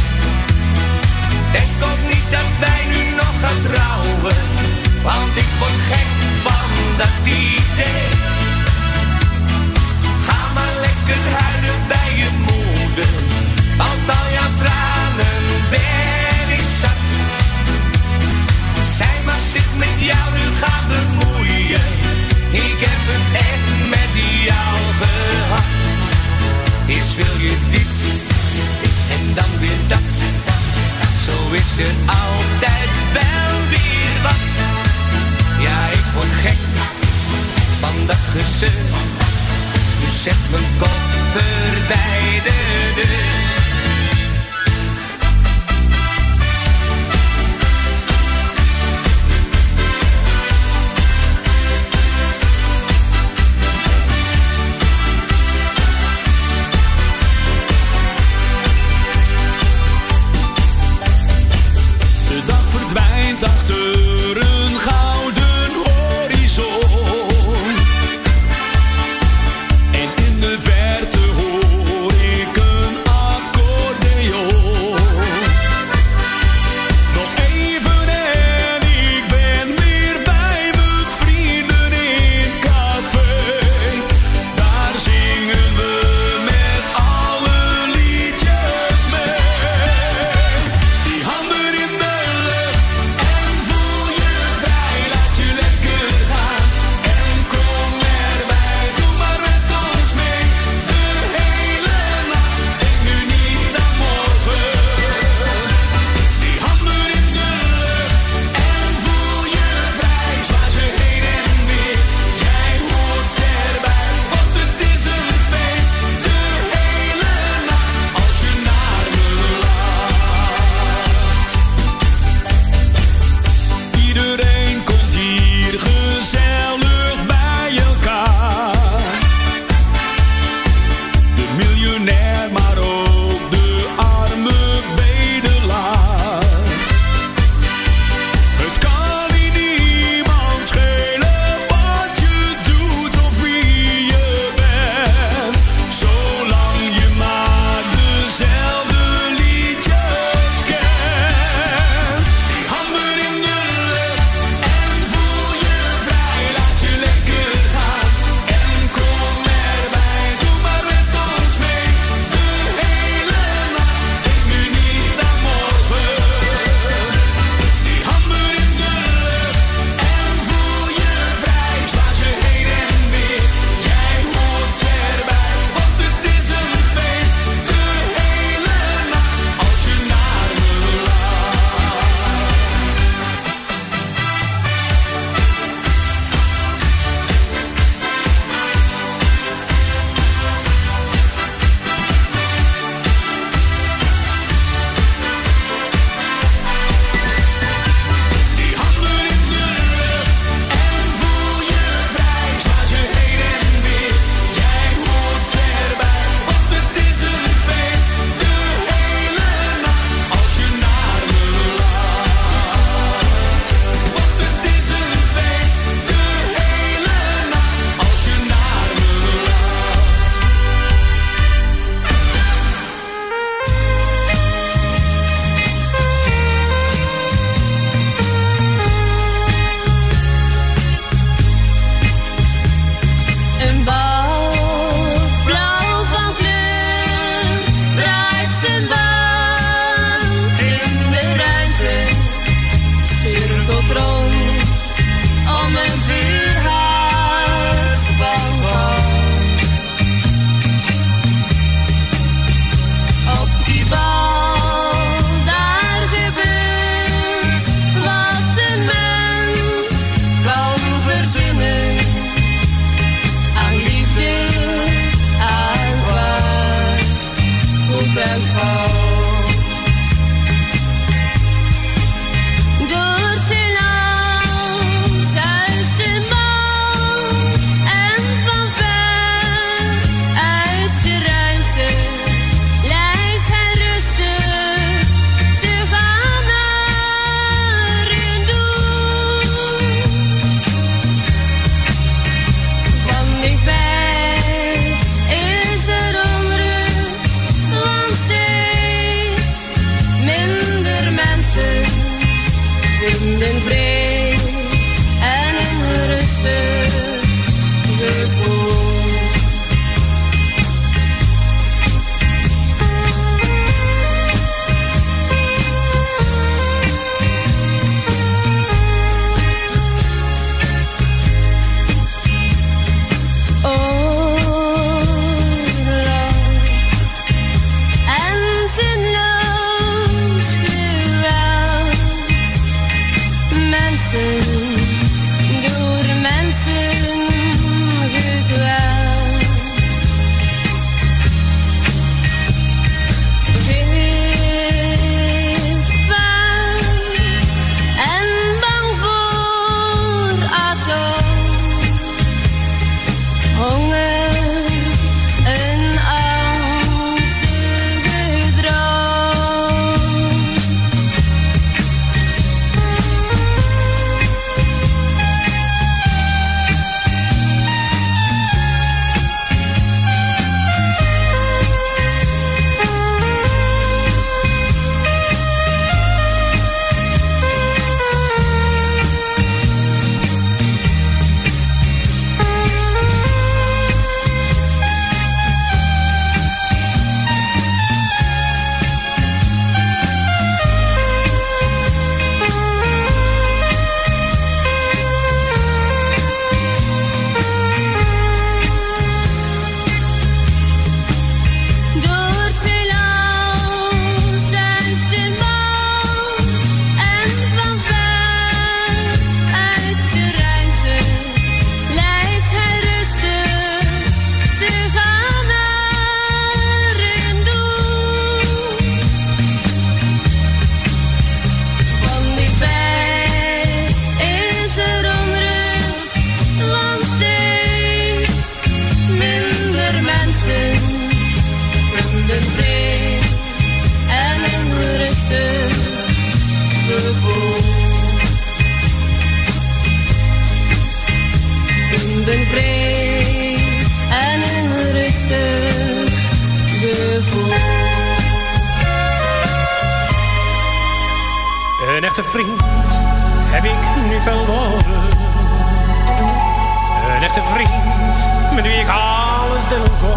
Denk ook niet dat wij nu nog gaan trouwen, want ik word gek van dat idee. Ga maar lekker huilen bij je moeder, want al jouw tranen ben ik zat. Zij mag zich met jou nu gaan bemoeien. Ik heb het echt met jou gehad. Eerst wil je dit en dan weer dat. Zo is er altijd wel weer wat. Ja, ik word gek van dat gezeur. Dus zet mijn koffer bij de deur. Achter een gouden horizon. En in de verte hoor ik een accordeon. Nog even en ik ben weer bij mijn vrienden in het café. Daar zingen we met alle liedjes mee. Die handen in de lucht. Ik ben vinden vrede en een rustig gevoel. Door mensen gekweld. Gevaar en bang voor atoom. Honger, een angstige droom. Vinden vrede en een rustig gevoel. Een echte vriend heb ik nu verloren. Een echte vriend met wie ik alles delen kon.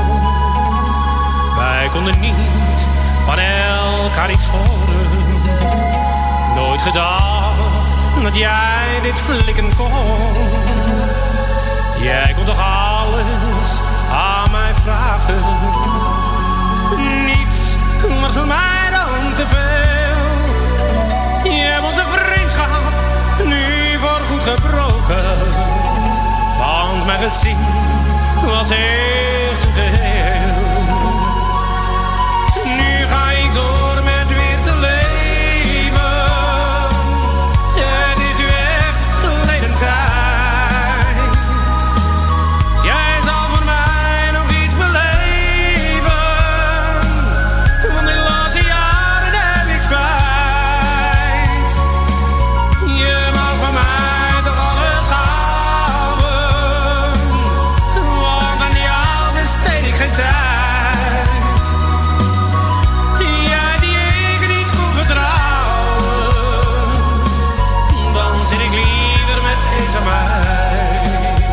Wij konden niet van elkaar iets horen. Nooit gedacht dat jij dit flikken kon. Jij kon toch alles aan mij vragen. Niets was voor mij dan te veel. Je hebt onze vriendschap nu voorgoed gebroken. Want mijn gezin was echt te veel. Nu ga ik door met weer te leven. Het is nu echt geleden tijd. Jij zal voor mij nog iets beleven. Want in laatste jaren heb ik spijt. Je mag van mij toch alles houden. Want aan jou besteed ik geen tijd. Jij die ik niet kon vertrouwen. Dan zit ik liever met eenzaamheid.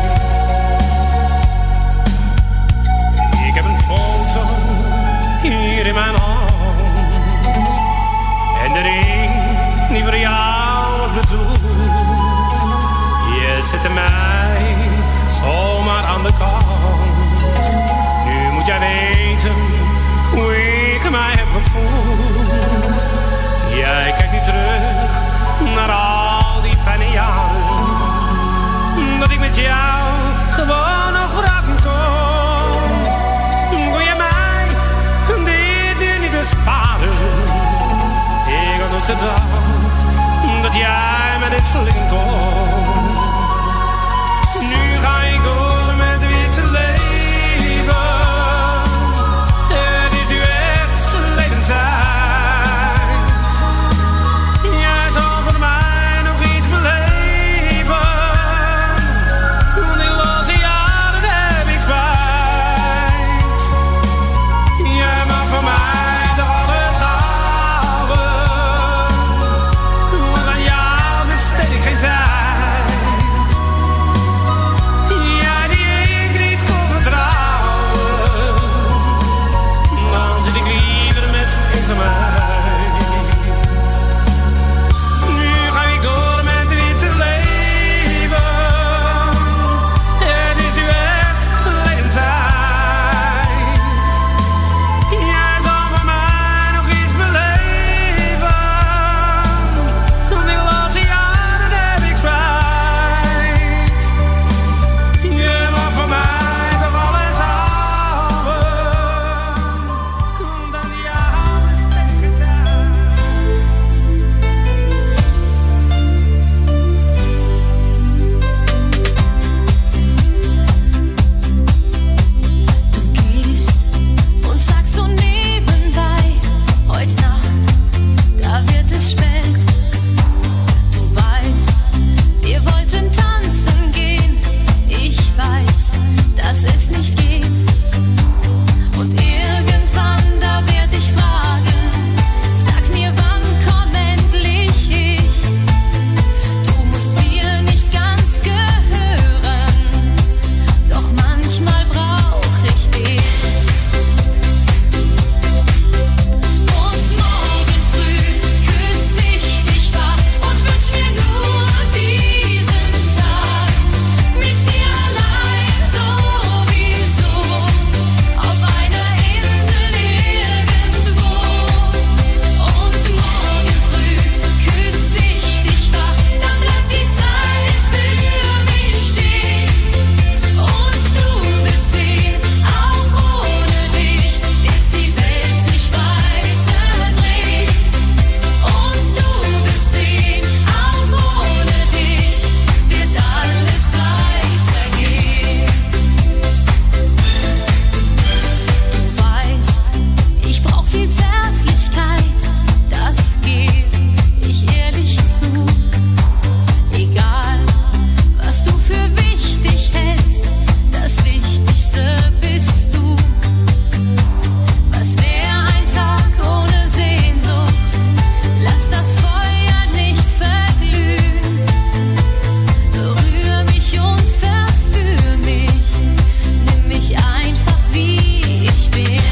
Ik heb een foto hier in mijn hand. En de ring die voor jou was bedoeld. Je zette mij zomaar aan de kant. Nu moet jij weten hoe ik mij heb gevoeld. Jij kijkt nu terug naar al die fijne jaren. Dat ik met jou gewoon nog praten kon. Kon je mij dit nu niet besparen? Ik had nooit gedacht dat jij met dit slikken kon. Nu ga ik door met weer te leven. Het is nu echt geleden tijd. Jij zal voor mij nog iets beleven. Want in losse jaren heb ik spijt. Jij mag voor mij toch alles houden. Want aan jou nicht geht. Und irgendwann, da werd ich fragen, sag mir, wann komm endlich ich? Du musst mir nicht ganz gehören, doch manchmal brauch ich dich. Und morgen früh küss ich dich wach und wünsch mir nur diesen Tag mit dir allein sowieso auf einer Insel irgendwo. Und morgen früh küss ich dich wach, dann bleibt die Zeit für mich stehen. Und du wirst sehen, auch ohne dich wird die Welt sich weiter drehen. Und du wirst sehen, auch ohne dich wird alles weitergehen. Du weißt, ich brauch viel Zärtlichkeit, das geb ich ehrlich zu. Egal, was du für wichtig hältst, das Wichtigste bist du. Was wär ein Tag ohne Sehnsucht? Lass das Feuer nicht verglühen. Berühr mich und verführ mich. Nimm mich einfach wie ich bin.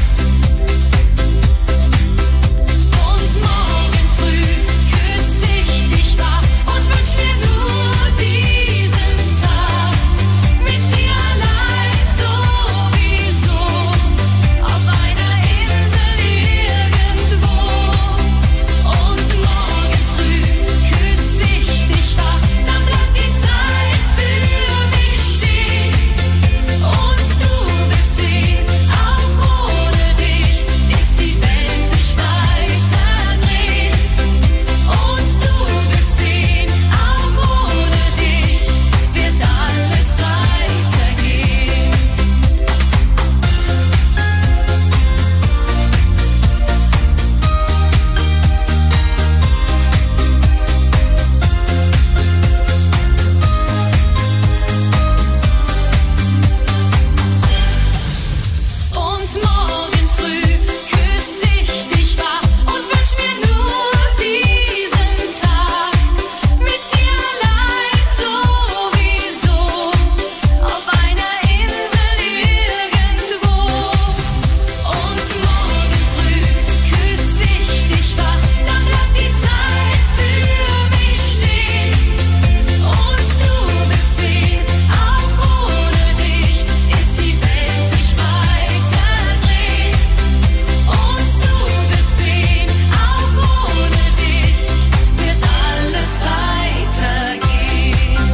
Und morgen früh küss ich dich wach und wünsch mir nur diesen Tag mit dir allein sowieso auf einer Insel irgendwo. Und morgen früh küss ich dich wach, dann bleibt die Zeit für mich stehen. Und du wirst sehen, auch ohne dich wird die Welt sich weiter drehen. Und du wirst sehen, auch ohne dich wird alles weitergehen. Und morgen früh küss ich dich wach und wünsch mir nur diesen Tag mit dir allein sowieso auf einer Insel irgendwo. Und morgen früh küss ich dich wach, dann bleibt die Zeit für mich stehen. Und du wirst sehen, auch ohne dich wird die Welt sich weiter drehen. Und du wirst sehen, auch ohne dich wird alles weitergehen.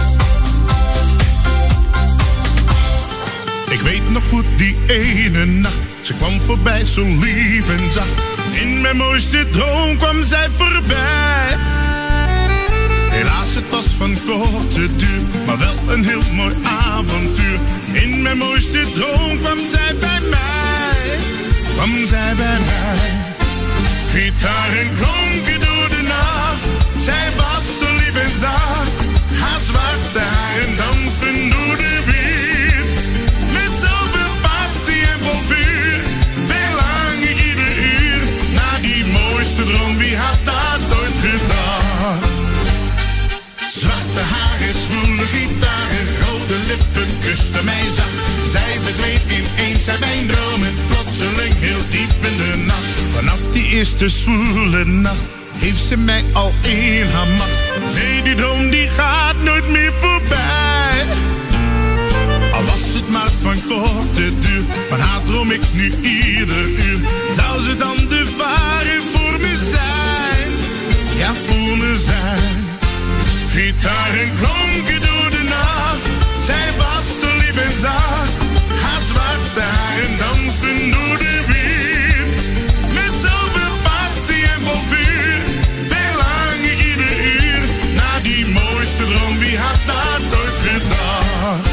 Ik weet nog goed die ene nacht. Ze kwam voorbij zo lief en zacht. In mijn mooiste droom kwam zij voorbij. Helaas, het was van korte duur, maar wel een heel mooi avontuur. In mijn mooiste droom kwam zij bij mij. Kwam zij bij mij. Gitaren klonken door de nacht. Zij was zo lief en zacht. Haar zwarte haren dansten door de wind. Met zoveel passie en vol vuur. Verlang ik ieder uur naar die mooiste droom. Wie had dat ooit gedacht? Zwarte haren, zwoele gitaren, rode lippen kusten mij zacht. Zij verdween ineens uit mijn dromen, plotseling heel diep in de nacht. Vanaf die eerste zwoele nacht heeft ze mij al in haar macht. Nee, die droom die gaat nooit meer voorbij. Al was het maar van korte duur, van haar droom ik nu ieder uur. Zou ze dan de ware voor me zijn? Ja, voor me zijn. Gitaren klonken door de nacht. Zij was zo lief en zacht. Haar zwarte haren dansen door de wind. Met zoveel passie en vol vuur. Verlang ik ieder uur naar die mooiste droom. Wie had dat ooit gedacht?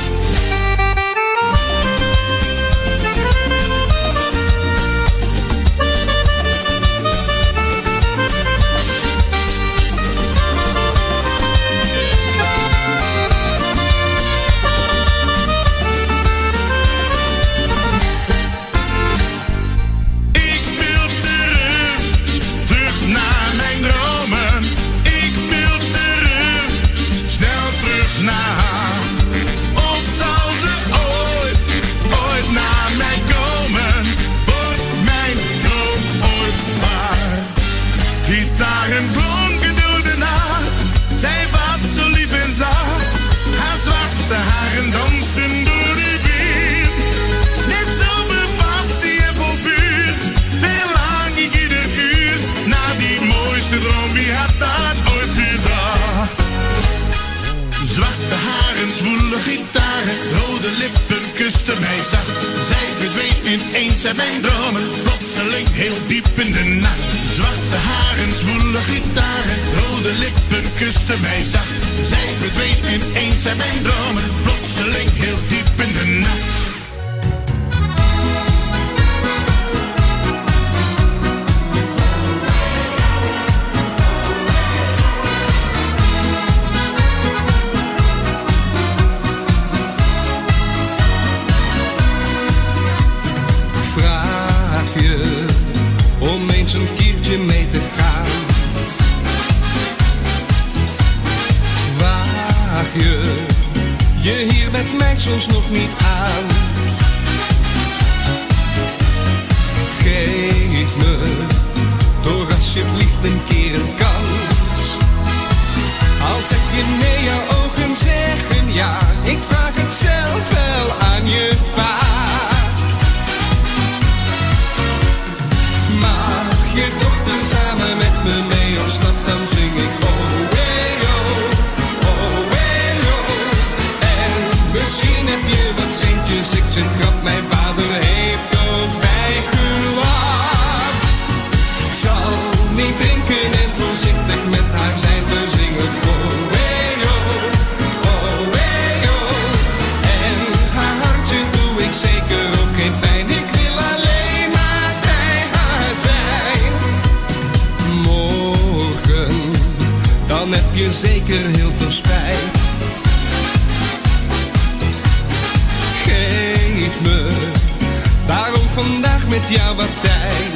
zijn mijn dromen. Plotseling heel diep in de nacht. Zwarte haren, zwoele gitaren, rode lippen kusten mij zacht. Zij verdween ineens zijn mijn dromen. Plotseling heel diep in de nacht. Om eens een keertje mee te gaan. Waag je je hier met mij soms nog niet aan? Geef me toch alsjeblieft een keer een kans. Al zeg je nee, jouw ogen zeggen ja. Ik vraag het zelf wel aan je pa. Mag je dochter samen met me mee op stap, dan zing ik oh hey oh, oh hey oh. En misschien heb je wat centjes, ik zit grap, mijn vader heeft ook bijgelacht. Zal niet drinken en voorzichtig met haar zijn, te zingen oh hey oh, oh hey oh. En haar hartje doe ik zeker ook geen pijn, ik wil alleen maar bij haar zijn. Morgen, dan heb je zeker heel veel spijt. Geef me daarom vandaag met jou wat tijd.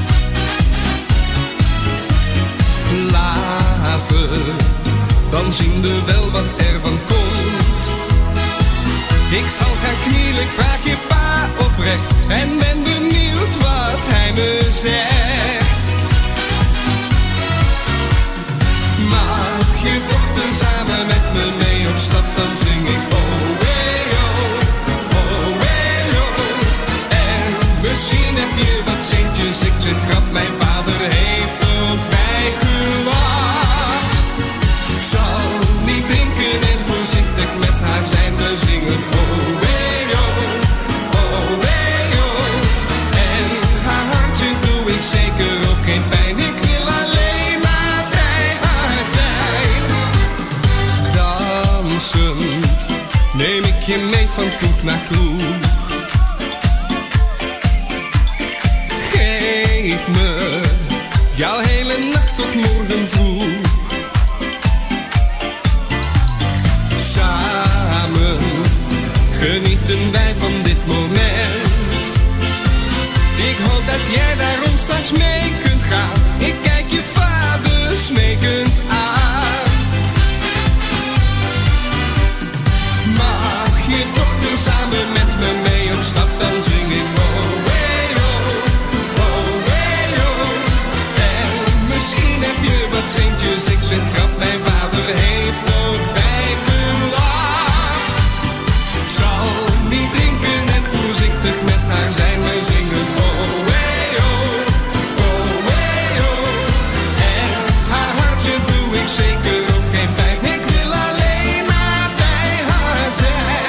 Later, dan zien we wel wat er van komt. Ik zal gaan knielen, ik vraag je pa oprecht en ben benieuwd wat hij me zegt. Mag je dochter samen met me mee op stap, dan zing ik oh hey oh, oh hey oh. En misschien heb je wat centjes, ik zit grap, mijn vader heeft ook bijgelacht. Zal niet drinken en voorzichtig met haar zijn, we zingen oh hey oh, oh hey oh. En haar hartje doe ik zeker ook geen pijn, ik wil alleen maar bij haar zijn. Dansend neem ik je mee van kroeg naar kroeg. Geef me jouw hele nacht tot morgen vroeg. Samen genieten wij van dit moment. Ik hoop dat jij daarom straks mee kunt gaan. Ik kijk je vader smekend aan. Mag je dochter samen met me mee op stap, dan zing ik oh hey oh, oh hey oh. En misschien heb je wat centjes, ik zit grap, mijn vader heeft ook bijgelacht. Zal niet drinken en voorzichtig met haar zijn, we zingen oh hey oh, oh hey oh. En haar hartje doe ik zeker ook geen pijn, ik wil alleen maar bij haar zijn.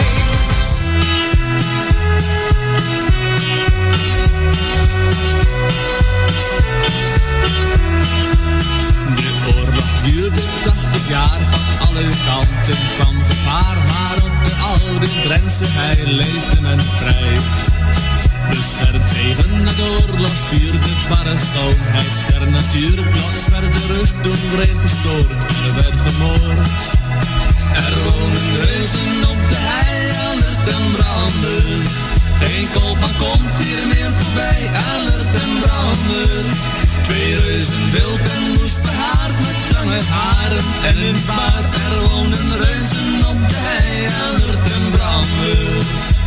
De oorlog duurde tachtig jaar, van alle kanten kwam gevaar, maar op de oude Drentse hei leefde men vrij. Beschermd tegen het oorlogsvuur, de barre schoonheid der natuur, plots werd de rust door vreemd verstoord en er werd gemoord. Er wonen reuzen op de hei, alert en branden. Geen koopman komt hier meer voorbij, alert en branden. Twee reuzen wild en woest behaard met lange haren en een paard. Er wonen reuzen op de hei, alert en branden.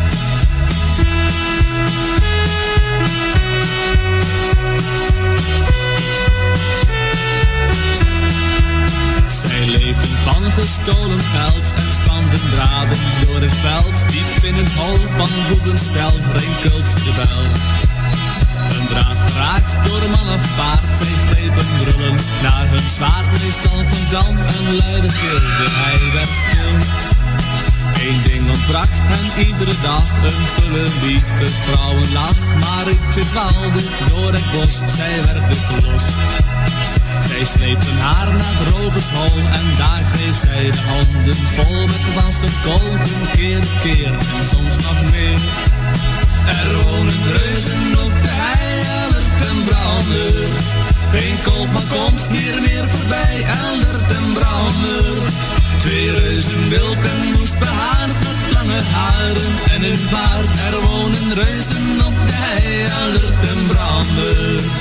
Zij leven van gestolen geld en spanden draden door het veld. Diep in een hol van boevenstel rinkelt de bel. Een draad geraakt door man of paard, zij grepen brullend naar hun zwaard. Meestal klonk dan een luide gil, de hei werd stil. Eén ding ontbrak en iedere dag een gulle lieve vrouwenlach. Marietje dwaalde door het bos, zij werkte los. Zij sleepten haar naar het rovershol en daar kreeg zij de handen vol met wassen koken, keer op keer en soms nog meer. Er wonen reuzen op de hei, Eldert en Bramert. Geen koopman komt hier meer voorbij, Eldert en Bramert. Twee reuzen wild en woest behaard met lange haren en een baard. Er wonen reuzen op de hei, Eldert en Bramert.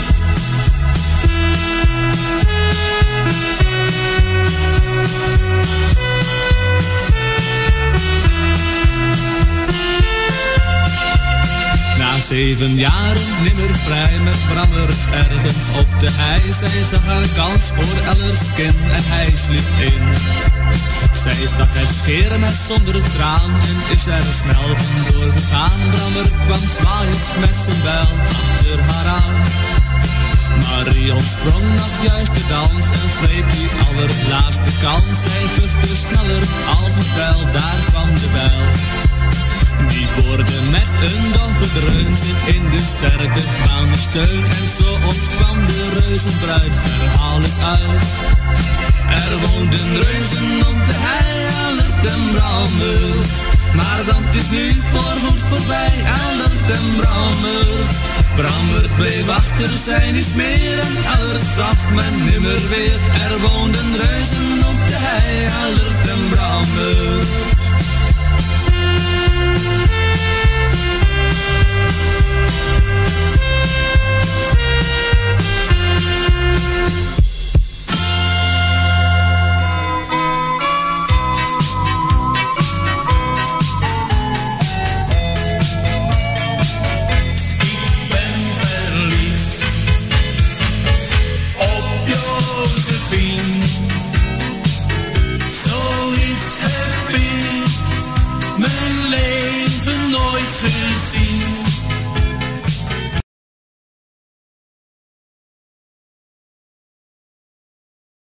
Na zeven jaren nimmer vrij met Brammert ergens op de hei. Zij zag haar kans voor Ellerskin en hij sliep in. Zij stak het scheermes zonder traan en is er snel vandoor gegaan. Brammert kwam zwaaiend met zijn bijl achter haar aan. Marion sprong nog juist de dans en greep die allerlaatste kans. Zij vluchtte sneller als een pijl, daar kwam de bijl. Die boorde met een doffe dreun zich in de sterkte van de steun. En zo ontkwam de reuzenbruid, verhaal is uit. Er woonden reuzen op de hei, Eldert en Bramert. Maar dat is nu voorgoed voorbij, Eldert en Bramert. Brammert bleef achter, zij is meer en Eldert zag men nimmer weer. Er woonden reuzen op de hei, Eldert en Brammert.